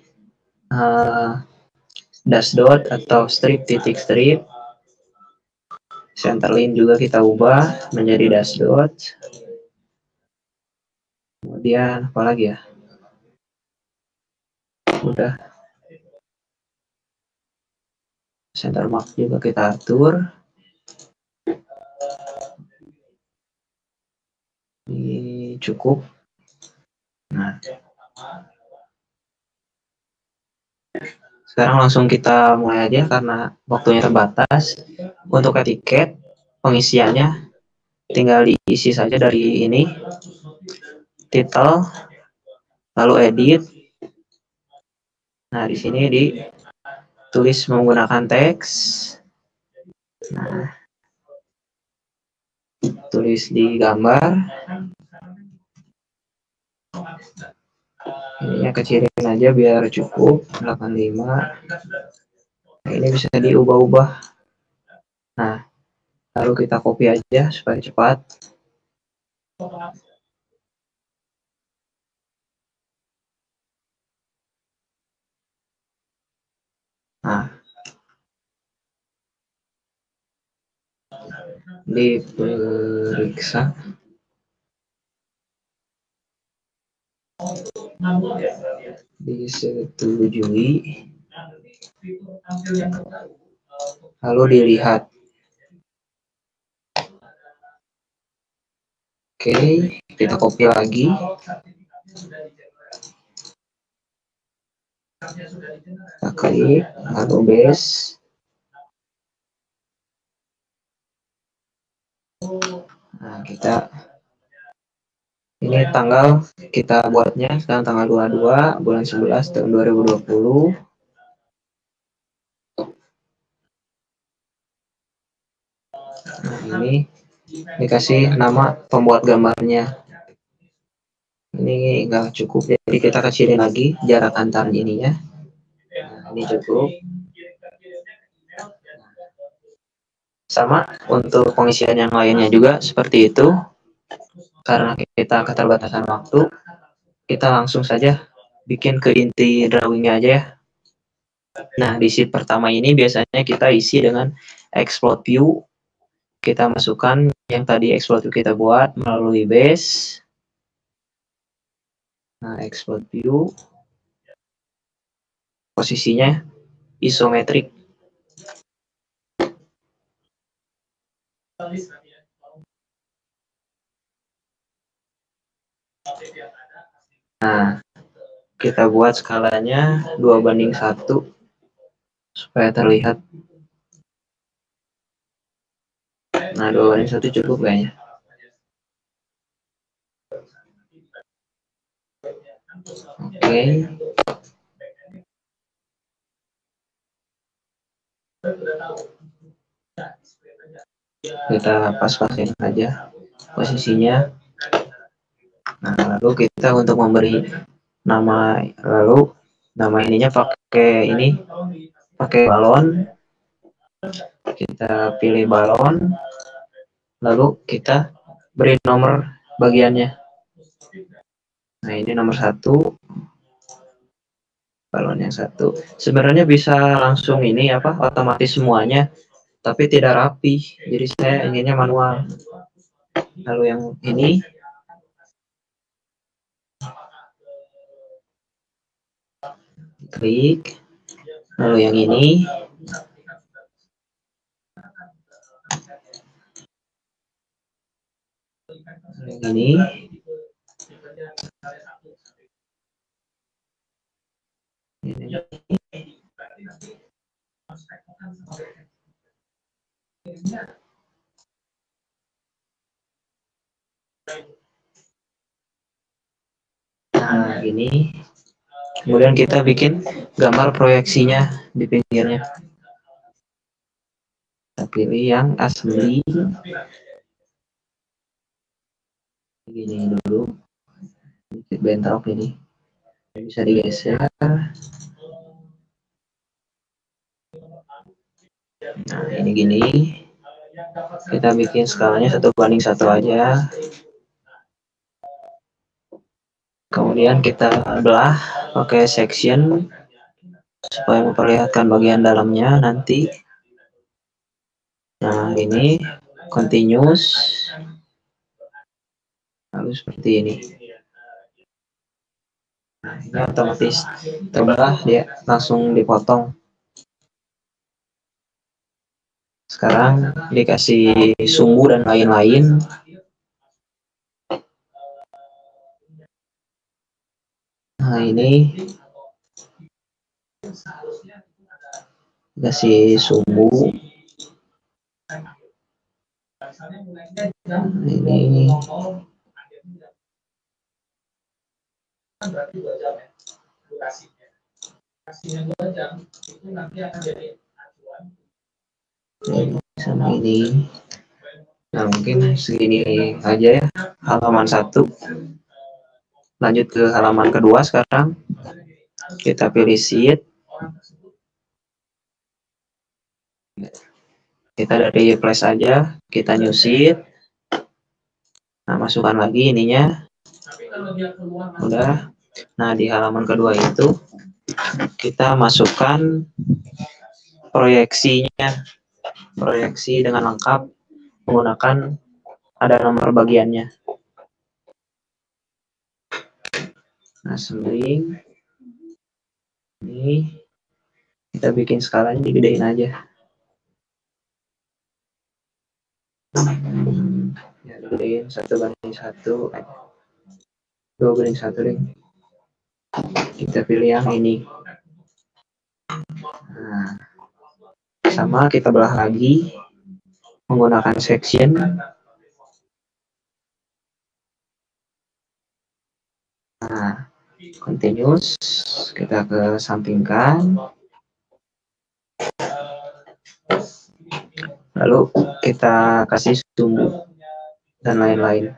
dash dot atau strip titik strip. Center line juga kita ubah menjadi dash dot. Kemudian apa lagi ya? Udah. Center mark juga kita atur. Ini cukup. Nah, sekarang langsung kita mulai aja karena waktunya terbatas. Untuk etiket pengisiannya tinggal diisi saja dari ini title, lalu edit. Nah, di sini ditulis menggunakan teks. Nah, tulis di gambar. Ininya kecilin aja biar cukup 85. Nah, ini bisa diubah-ubah. Nah, lalu kita copy aja supaya cepat. Nah, diperiksa. Disetujui. Lalu dilihat. Oke, kita copy lagi. Kita klik, lalu base. Nah, kita ini tanggal kita buatnya sekarang tanggal 22 bulan 11 tahun 2020. Nah, ini dikasih nama pembuat gambarnya. Ini enggak cukup, jadi kita kecilin lagi jarak antar ininya. Nah, ini cukup. Sama untuk pengisian yang lainnya juga seperti itu. Karena kita keterbatasan waktu, kita langsung saja bikin ke inti drawingnya aja ya. Nah, di sheet pertama ini biasanya kita isi dengan explode view. Kita masukkan yang tadi explode view kita buat melalui base. Nah, explode view. Posisinya isometrik. Nah, kita buat skalanya 2:1 supaya terlihat. Nah, 2:1 cukup kayaknya. Oke. Kita pas-pasin aja posisinya. Nah, lalu kita untuk memberi nama, lalu nama ininya pakai ini, pakai balon. Kita pilih balon, lalu kita beri nomor bagiannya. Nah, ini nomor 1, balon yang 1. Sebenarnya bisa langsung ini apa, otomatis semuanya, tapi tidak rapi. Jadi saya inginnya manual. Lalu yang ini klik, lalu yang ini, nah ini, kemudian kita bikin gambar proyeksinya di pinggirnya. Kita pilih yang asli, gini dulu, bentrok ini, bisa digeser. Nah ini gini, kita bikin skalanya 1:1 aja. Kemudian kita belah pakai section supaya memperlihatkan bagian dalamnya nanti. Nah ini continuous, lalu seperti ini. Nah ini otomatis terbelah, dia langsung dipotong. Sekarang dikasih sumbu dan lain-lain. Nah ini kasih sumbu. Ini sama ini. Nah mungkin segini aja ya halaman 1. Lanjut ke halaman kedua sekarang. Kita pilih sheet. Kita dari flash aja, kita new sheet. Nah masukkan lagi ininya. Udah. Nah di halaman kedua itu kita masukkan proyeksinya, proyeksi dengan lengkap menggunakan ada nomor bagiannya. Nah sampling ini kita bikin skalanya digedein aja. Ya digedein 1:1, 2:1 deh. Kita pilih yang ini. Nah, sama kita belah lagi menggunakan section. Nah, continuous, kita kesampingkan. Lalu kita kasih sumbu dan lain-lain.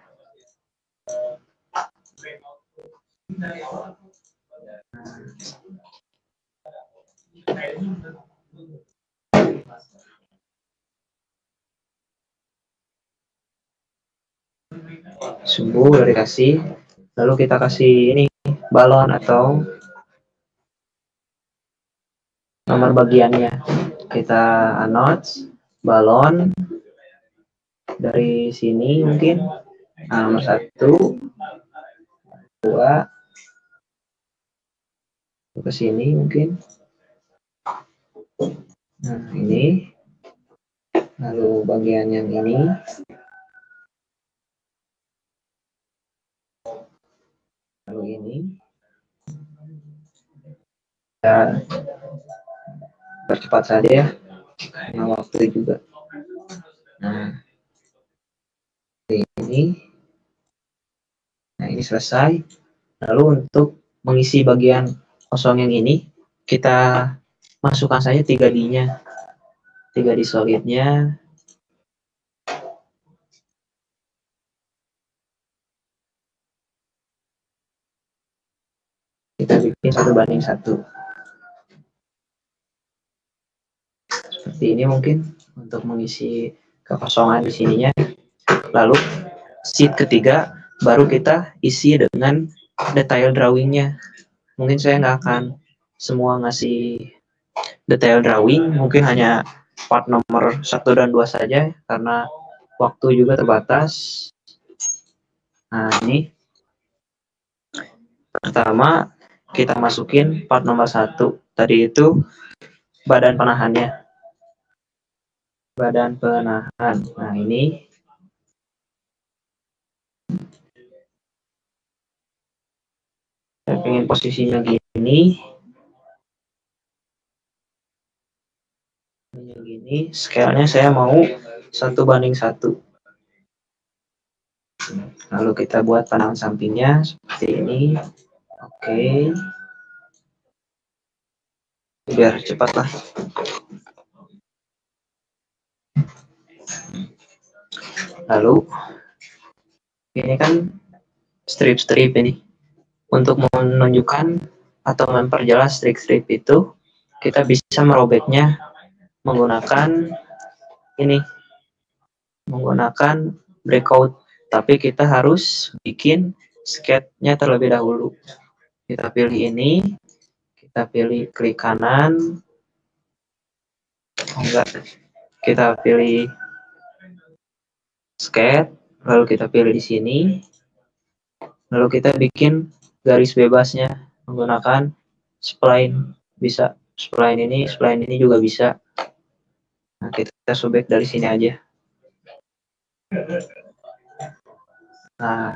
Sumbu udah dikasih, lalu kita kasih ini balon atau nomor bagiannya. Kita announce balon dari sini mungkin nomor 1, 2 ke sini mungkin. Nah ini, lalu bagian yang ini. Lalu ini kita percepat saja ya, karena waktu juga. Nah ini, nah ini selesai. Lalu untuk mengisi bagian kosong yang ini, kita masukkan saja 3D-nya, 3D solidnya. Kita bikin 1:1. Seperti ini mungkin untuk mengisi kekosongan di sininya. Lalu sheet ketiga baru kita isi dengan detail drawingnya. Mungkin saya nggak akan semua ngasih detail drawing, mungkin hanya part nomor 1 dan 2 saja karena waktu juga terbatas. Nah ini pertama kita masukin part nomor 1. Tadi itu badan penahannya. Badan penahan. Nah, ini saya pengen posisinya gini. Gini, scale-nya saya mau 1:1. Lalu kita buat pandangan sampingnya seperti ini. Oke. Biar cepat lah. Lalu ini kan strip-strip ini. Untuk menunjukkan atau memperjelas strip-strip itu, kita bisa merobeknya menggunakan ini, menggunakan breakout. Tapi kita harus bikin sketch-nya terlebih dahulu. Kita pilih ini, kita pilih klik kanan, enggak, kita pilih sketch, lalu kita pilih di sini, lalu kita bikin garis bebasnya menggunakan spline. Bisa spline ini juga bisa. Nah, kita sobek dari sini aja. Nah,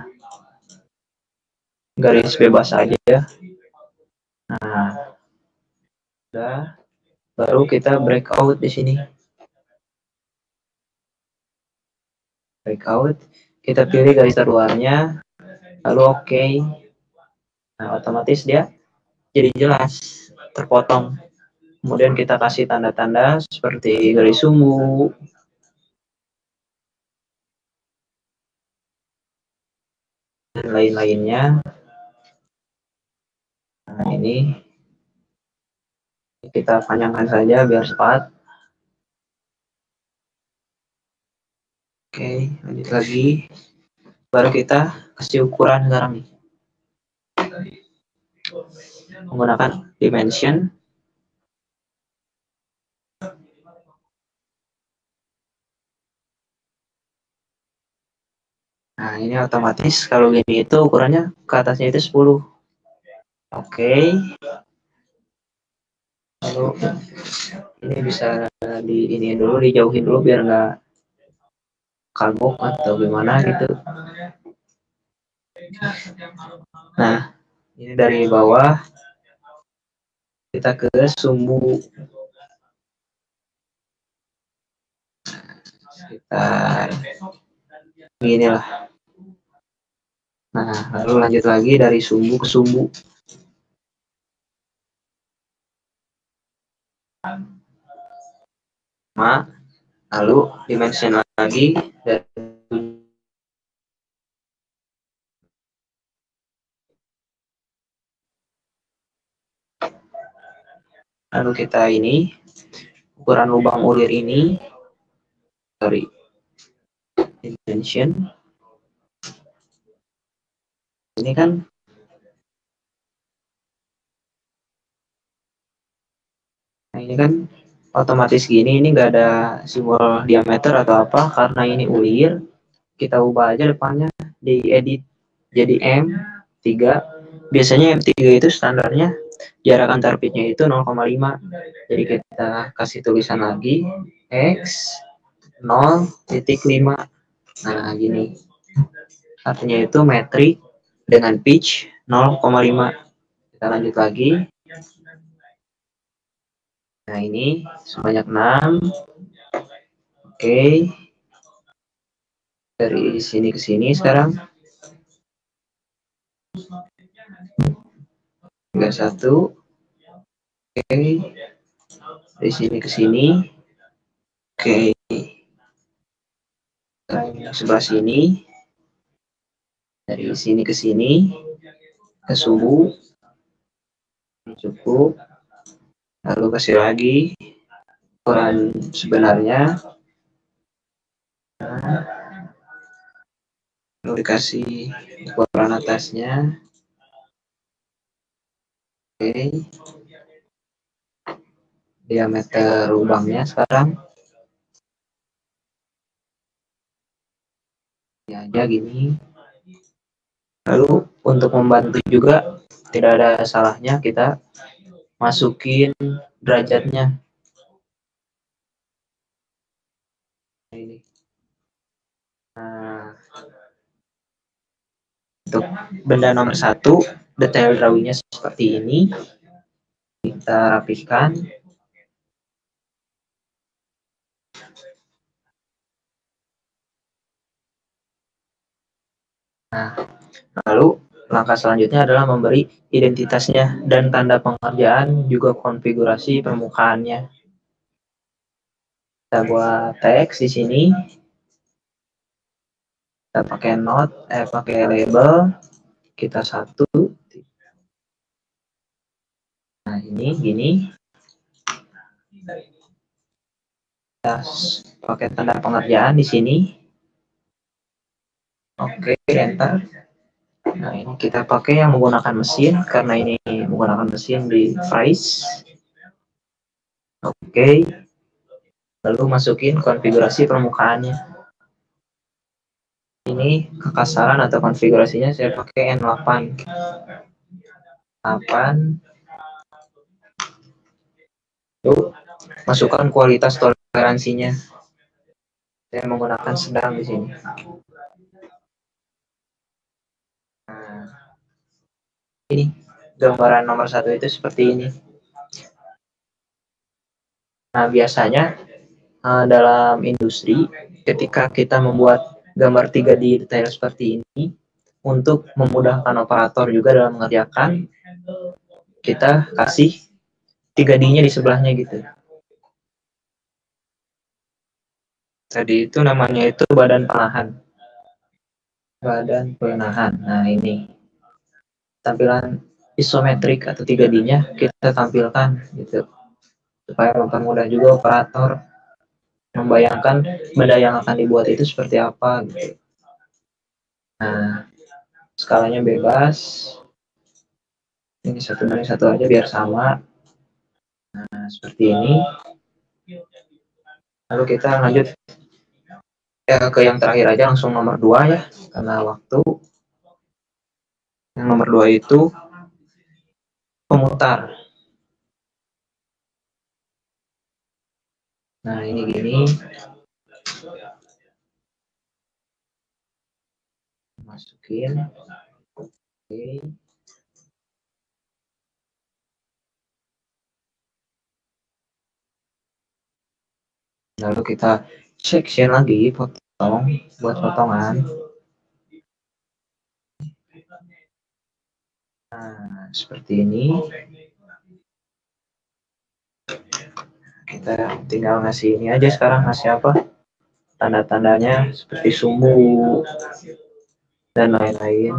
garis bebas aja ya. Nah, udah. Baru kita breakout di sini. Breakout, kita pilih garis terluarnya, lalu oke. Nah, otomatis dia jadi jelas, terpotong. Kemudian kita kasih tanda-tanda seperti garis sumbu, dan lain-lainnya. Nah, ini kita panjangkan saja biar cepat. Oke, lanjut lagi. Baru kita kasih ukuran sekarang nih. Menggunakan dimension. Nah, ini otomatis kalau gini itu ukurannya ke atasnya itu 10. Oke. Lalu ini bisa ini dulu, dijauhin dulu biar nggak kagok atau gimana gitu. Nah, ini dari bawah kita ke sumbu sekitar gini lah. Nah, lalu lanjut lagi dari sumbu ke sumbu. Lalu dimension lagi dari lalu kita ini ukuran lubang ulir ini dari dimension ini kan otomatis gini, ini nggak ada simbol diameter atau apa karena ini ulir. Kita ubah aja depannya, diedit jadi M3. Biasanya M3 itu standarnya jarak antar pitnya itu 0,5. Jadi kita kasih tulisan lagi X 0,5. Nah, gini. Artinya itu metrik dengan pitch 0,5. Kita lanjut lagi. Nah, ini sebanyak 6. Oke. Dari sini ke sini sekarang. 31. Oke. Dari sini ke sini. Oke. Sebelah sini. Dari sini ke sini. Ke sumbu. Cukup. Lalu kasih lagi ukuran sebenarnya. Nah, lalu dikasih ukuran atasnya. Oke. Diameter lubangnya sekarang. Ya aja gini. Lalu untuk membantu juga tidak ada salahnya kita masukin derajatnya. Ini. Nah, untuk benda nomor 1, detail drawingnya seperti ini. Kita rapihkan. Nah, lalu langkah selanjutnya adalah memberi identitasnya dan tanda pengerjaan, juga konfigurasi permukaannya. Kita buat teks di sini. Kita pakai pakai label. Kita satu. Nah, ini gini. Kita pakai tanda pengerjaan di sini. Oke, enter. Nah, ini kita pakai yang menggunakan mesin karena ini menggunakan mesin di Face. Oke. Lalu masukin konfigurasi permukaannya. Ini kekasaran atau konfigurasinya saya pakai N8. 8. Lalu masukkan kualitas toleransinya. Saya menggunakan sedang di sini. Nah, ini gambaran nomor 1 itu seperti ini. Nah, biasanya dalam industri ketika kita membuat gambar 3D detail seperti ini, untuk memudahkan operator juga dalam mengerjakan, kita kasih 3D-nya di sebelahnya gitu. Tadi itu namanya itu badan penahan. Badan penahan. Nah, ini tampilan isometrik atau 3D-nya kita tampilkan gitu. Supaya mempermudah juga operator membayangkan benda yang akan dibuat itu seperti apa gitu. Nah, skalanya bebas. Ini 1:1 aja biar sama. Nah, seperti ini. Lalu kita lanjut ke yang terakhir aja, langsung nomor 2 ya, karena waktu. Yang nomor 2 itu pemutar. Nah, ini gini. Masukin. Oke. Lalu kita section lagi, potong, buat potongan. Nah, seperti ini. Kita tinggal ngasih ini aja sekarang, ngasih apa? Tanda-tandanya seperti sumbu dan lain-lain.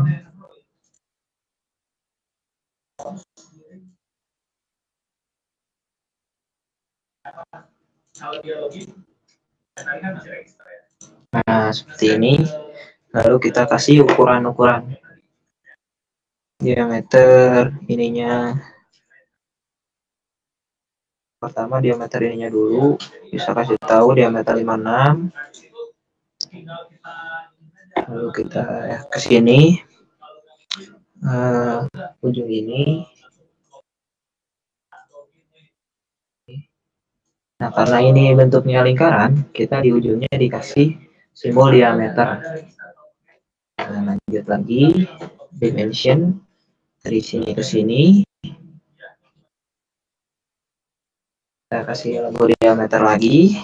Nah, seperti ini. Lalu kita kasih ukuran-ukuran. Diameter ininya. Pertama diameter ininya dulu. Bisa kasih tahu diameter 56. Lalu kita ke sini. Ujung ini. Nah, karena ini bentuknya lingkaran, kita di ujungnya dikasih simbol diameter. Nah, lanjut lagi, dimension, dari sini ke sini. Kita kasih logo diameter lagi.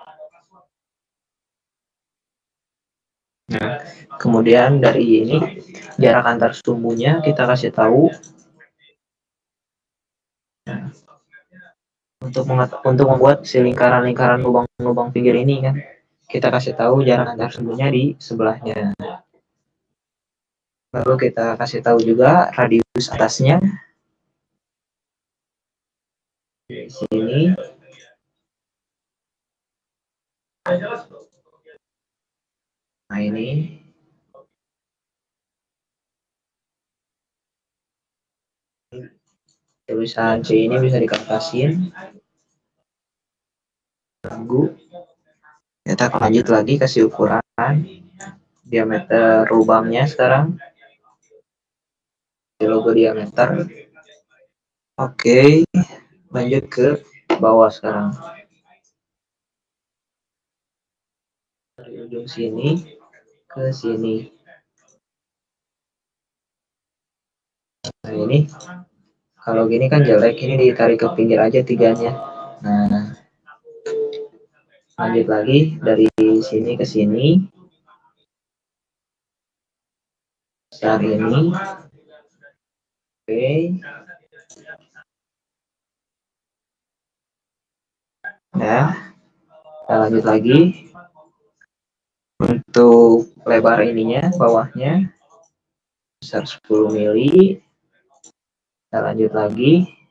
Nah, kemudian dari ini, jarak antar sumbunya kita kasih tahu. Nah, untuk membuat si lingkaran-lingkaran lubang-lubang pinggir ini kan, kita kasih tahu jarak antar sumbunya di sebelahnya. Lalu kita kasih tahu juga radius atasnya di sini. Nah, ini tulisan C ini bisa dikertasin. Tunggu. Kita lanjut lagi kasih ukuran diameter lubangnya sekarang. logo diameter. Oke, lanjut ke bawah sekarang. Dari ujung sini ke sini. Nah ini, kalau gini kan jelek, ini ditarik ke pinggir aja tiganya. Nah, lanjut lagi dari sini ke sini. Saat ini. Oke. Nah, kita lanjut lagi. Untuk lebar ininya, bawahnya besar 10 mili. Kita lanjut lagi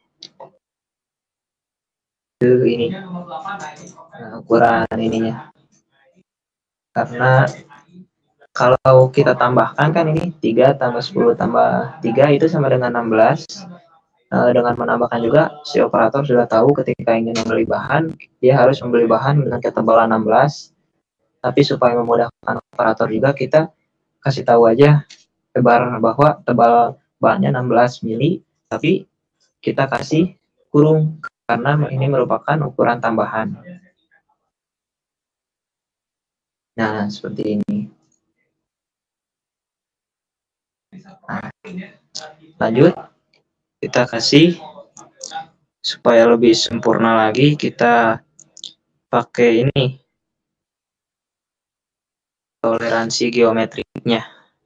ke ini. Nah, ukuran ininya. Karena kalau kita tambahkan kan ini 3 tambah 10 tambah 3 itu sama dengan 16. Dengan menambahkan juga si operator sudah tahu ketika ingin membeli bahan, dia harus membeli bahan dengan ketebalan 16. Tapi supaya memudahkan operator juga, kita kasih tahu aja bahwa tebal bahannya 16 mili, tapi kita kasih kurung karena ini merupakan ukuran tambahan. Nah, seperti ini. Nah, lanjut, kita kasih supaya lebih sempurna lagi, kita pakai ini toleransi geometriknya.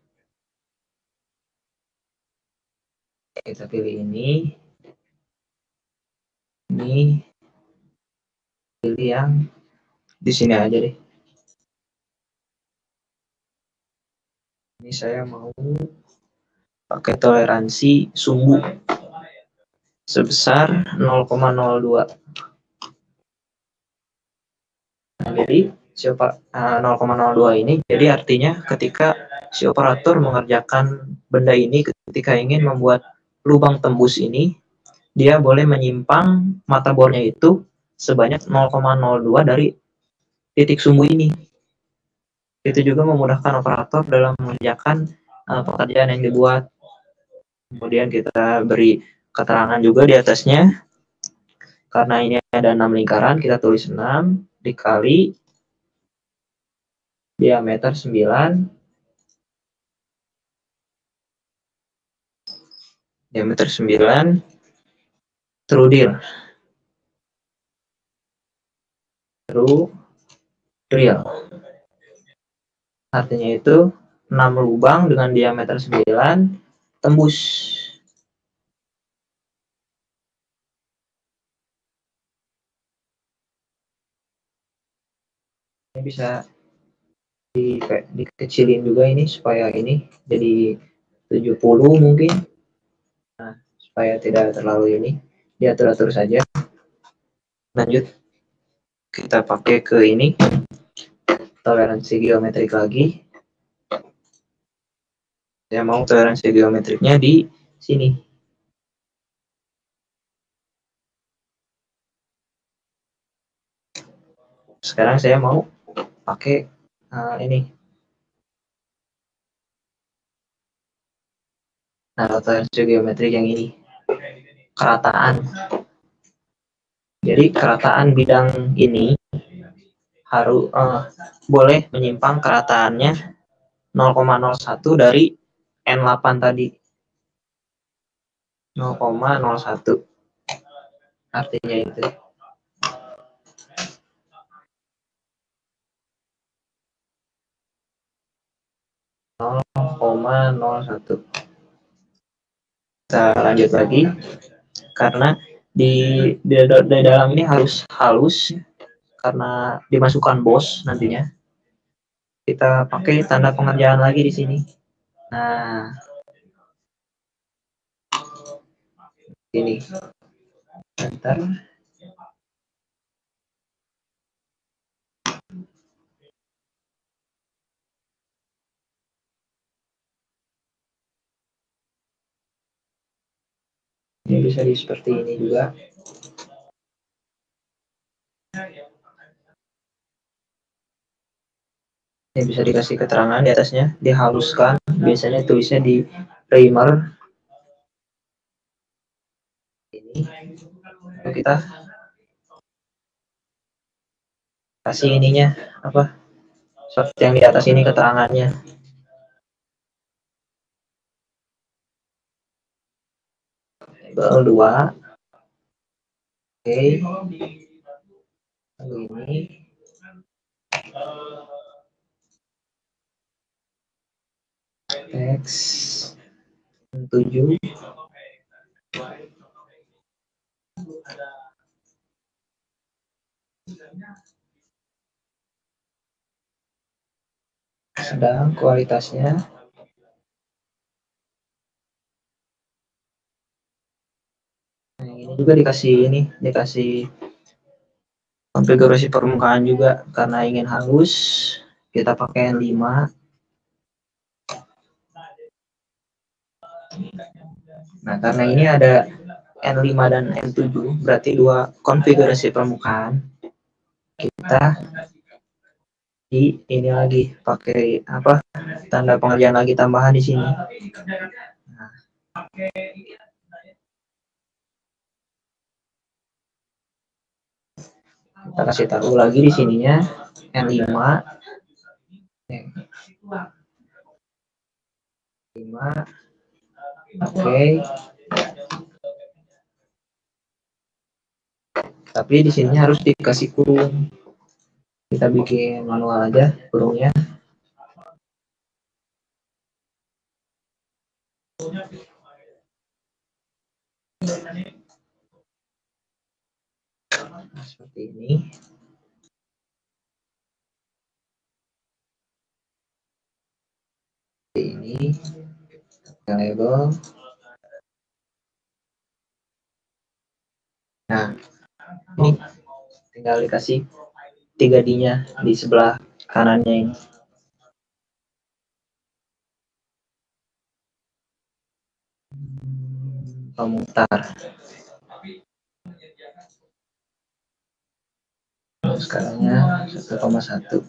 Kita pilih ini pilih yang di sini aja deh. Ini saya mau pakai toleransi sumbu sebesar 0,02. Nah, jadi 0,02 ini jadi artinya ketika si operator mengerjakan benda ini, ketika ingin membuat lubang tembus ini, dia boleh menyimpang mata bornya itu sebanyak 0,02 dari titik sumbu ini. Itu juga memudahkan operator dalam mengerjakan pekerjaan yang dibuat. Kemudian kita beri keterangan juga di atasnya. Karena ini ada 6 lingkaran, kita tulis 6 dikali diameter 9. Diameter 9 true drill. Artinya itu 6 lubang dengan diameter 9 tembus. Ini bisa dikecilin juga ini supaya ini jadi 70 mungkin. Nah, supaya tidak terlalu ini, diatur-atur saja. Lanjut, kita pakai ke ini toleransi geometrik lagi. Saya mau toleransi geometriknya di sini. Sekarang saya mau pakai ini. Nah, toleransi geometrik yang ini, kerataan. Jadi kerataan bidang ini harus boleh menyimpang kerataannya 0,01 dari N8 tadi. 0,01. Artinya itu. Kita lanjut lagi karena di dalam ini harus halus karena dimasukkan bos nantinya. Kita pakai tanda pengerjaan lagi di sini. Nah, ini. Bentar. Ini bisa di seperti ini juga. Ini bisa dikasih keterangan di atasnya, dihaluskan. Biasanya tulisnya di primer kita kasih ininya apa, seperti yang di atas ini keterangannya. Label 2. Oke. Lalu ini teks 7. Sedang kualitasnya ini juga dikasih konfigurasi permukaan juga, karena ingin halus kita pakai N5. Nah, karena ini ada N5 dan N7, berarti dua konfigurasi permukaan. Kita di ini lagi pakai apa, tanda pengerjaan lagi tambahan di sini. Nah, kita kasih tahu lagi di sininya N5. Oke. Tapi di sini harus dikasih kurung. Kita bikin manual aja kurungnya. Nah, seperti ini. Ini label. Nah, ini tinggal dikasih 3D-nya di sebelah kanannya ini. Pemutar. Skalanya 1,1.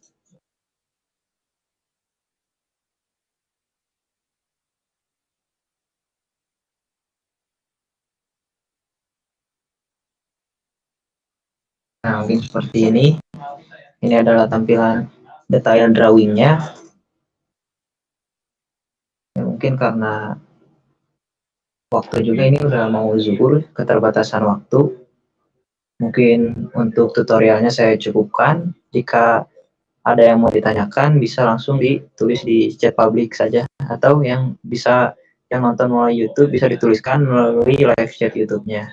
Nah, mungkin seperti ini. Ini adalah tampilan detail drawingnya. Ya, mungkin karena waktu juga ini udah mau zuhur, keterbatasan waktu. Mungkin untuk tutorialnya saya cukupkan. Jika ada yang mau ditanyakan, bisa langsung ditulis di chat publik saja. Atau yang nonton melalui YouTube bisa dituliskan melalui live chat YouTube-nya.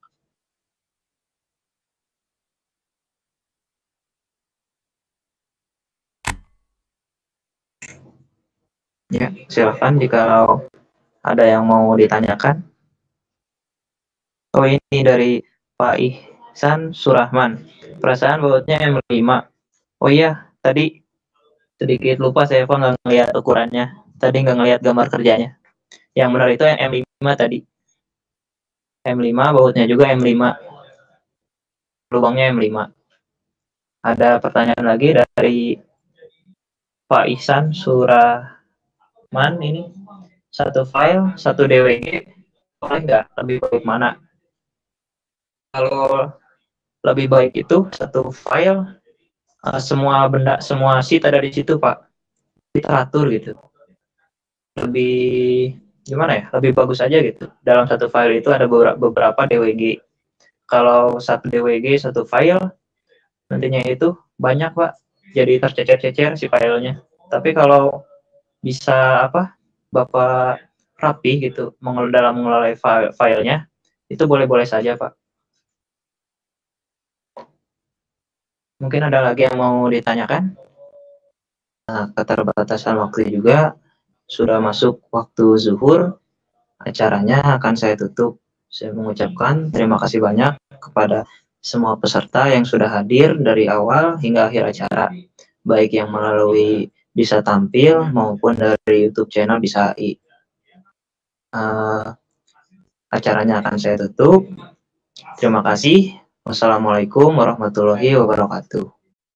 Ya, silakan jika ada yang mau ditanyakan. Oh, ini dari Pak Ihsan Surahman. Perasaan bautnya M5. Oh iya, tadi sedikit lupa saya nggak ngeliat ukurannya. Tadi nggak ngeliat gambar kerjanya. Yang benar itu yang M5 tadi. M5, bautnya juga M5. Lubangnya M5. Ada pertanyaan lagi dari Pak Ihsan Surahman ini. Satu file, satu DWG, boleh nggak? Lebih baik mana? Kalau lebih baik itu satu file, semua benda, semua sheet ada di situ, Pak. Kita atur gitu. Lebih gimana ya? Lebih bagus aja gitu. Dalam satu file itu ada beberapa DWG. Kalau satu DWG satu file, nantinya itu banyak, Pak. Jadi tercecer-cecer si filenya. Tapi kalau bisa apa, Bapak rapi gitu dalam mengelola filenya, itu boleh-boleh saja, Pak. Mungkin ada lagi yang mau ditanyakan? Nah, keterbatasan waktu juga, sudah masuk waktu zuhur, acaranya akan saya tutup. Saya mengucapkan terima kasih banyak kepada semua peserta yang sudah hadir dari awal hingga akhir acara, baik yang melalui bisa tampil maupun dari YouTube channel Bisa AI. Acaranya akan saya tutup. Terima kasih. Wassalamualaikum warahmatullahi wabarakatuh.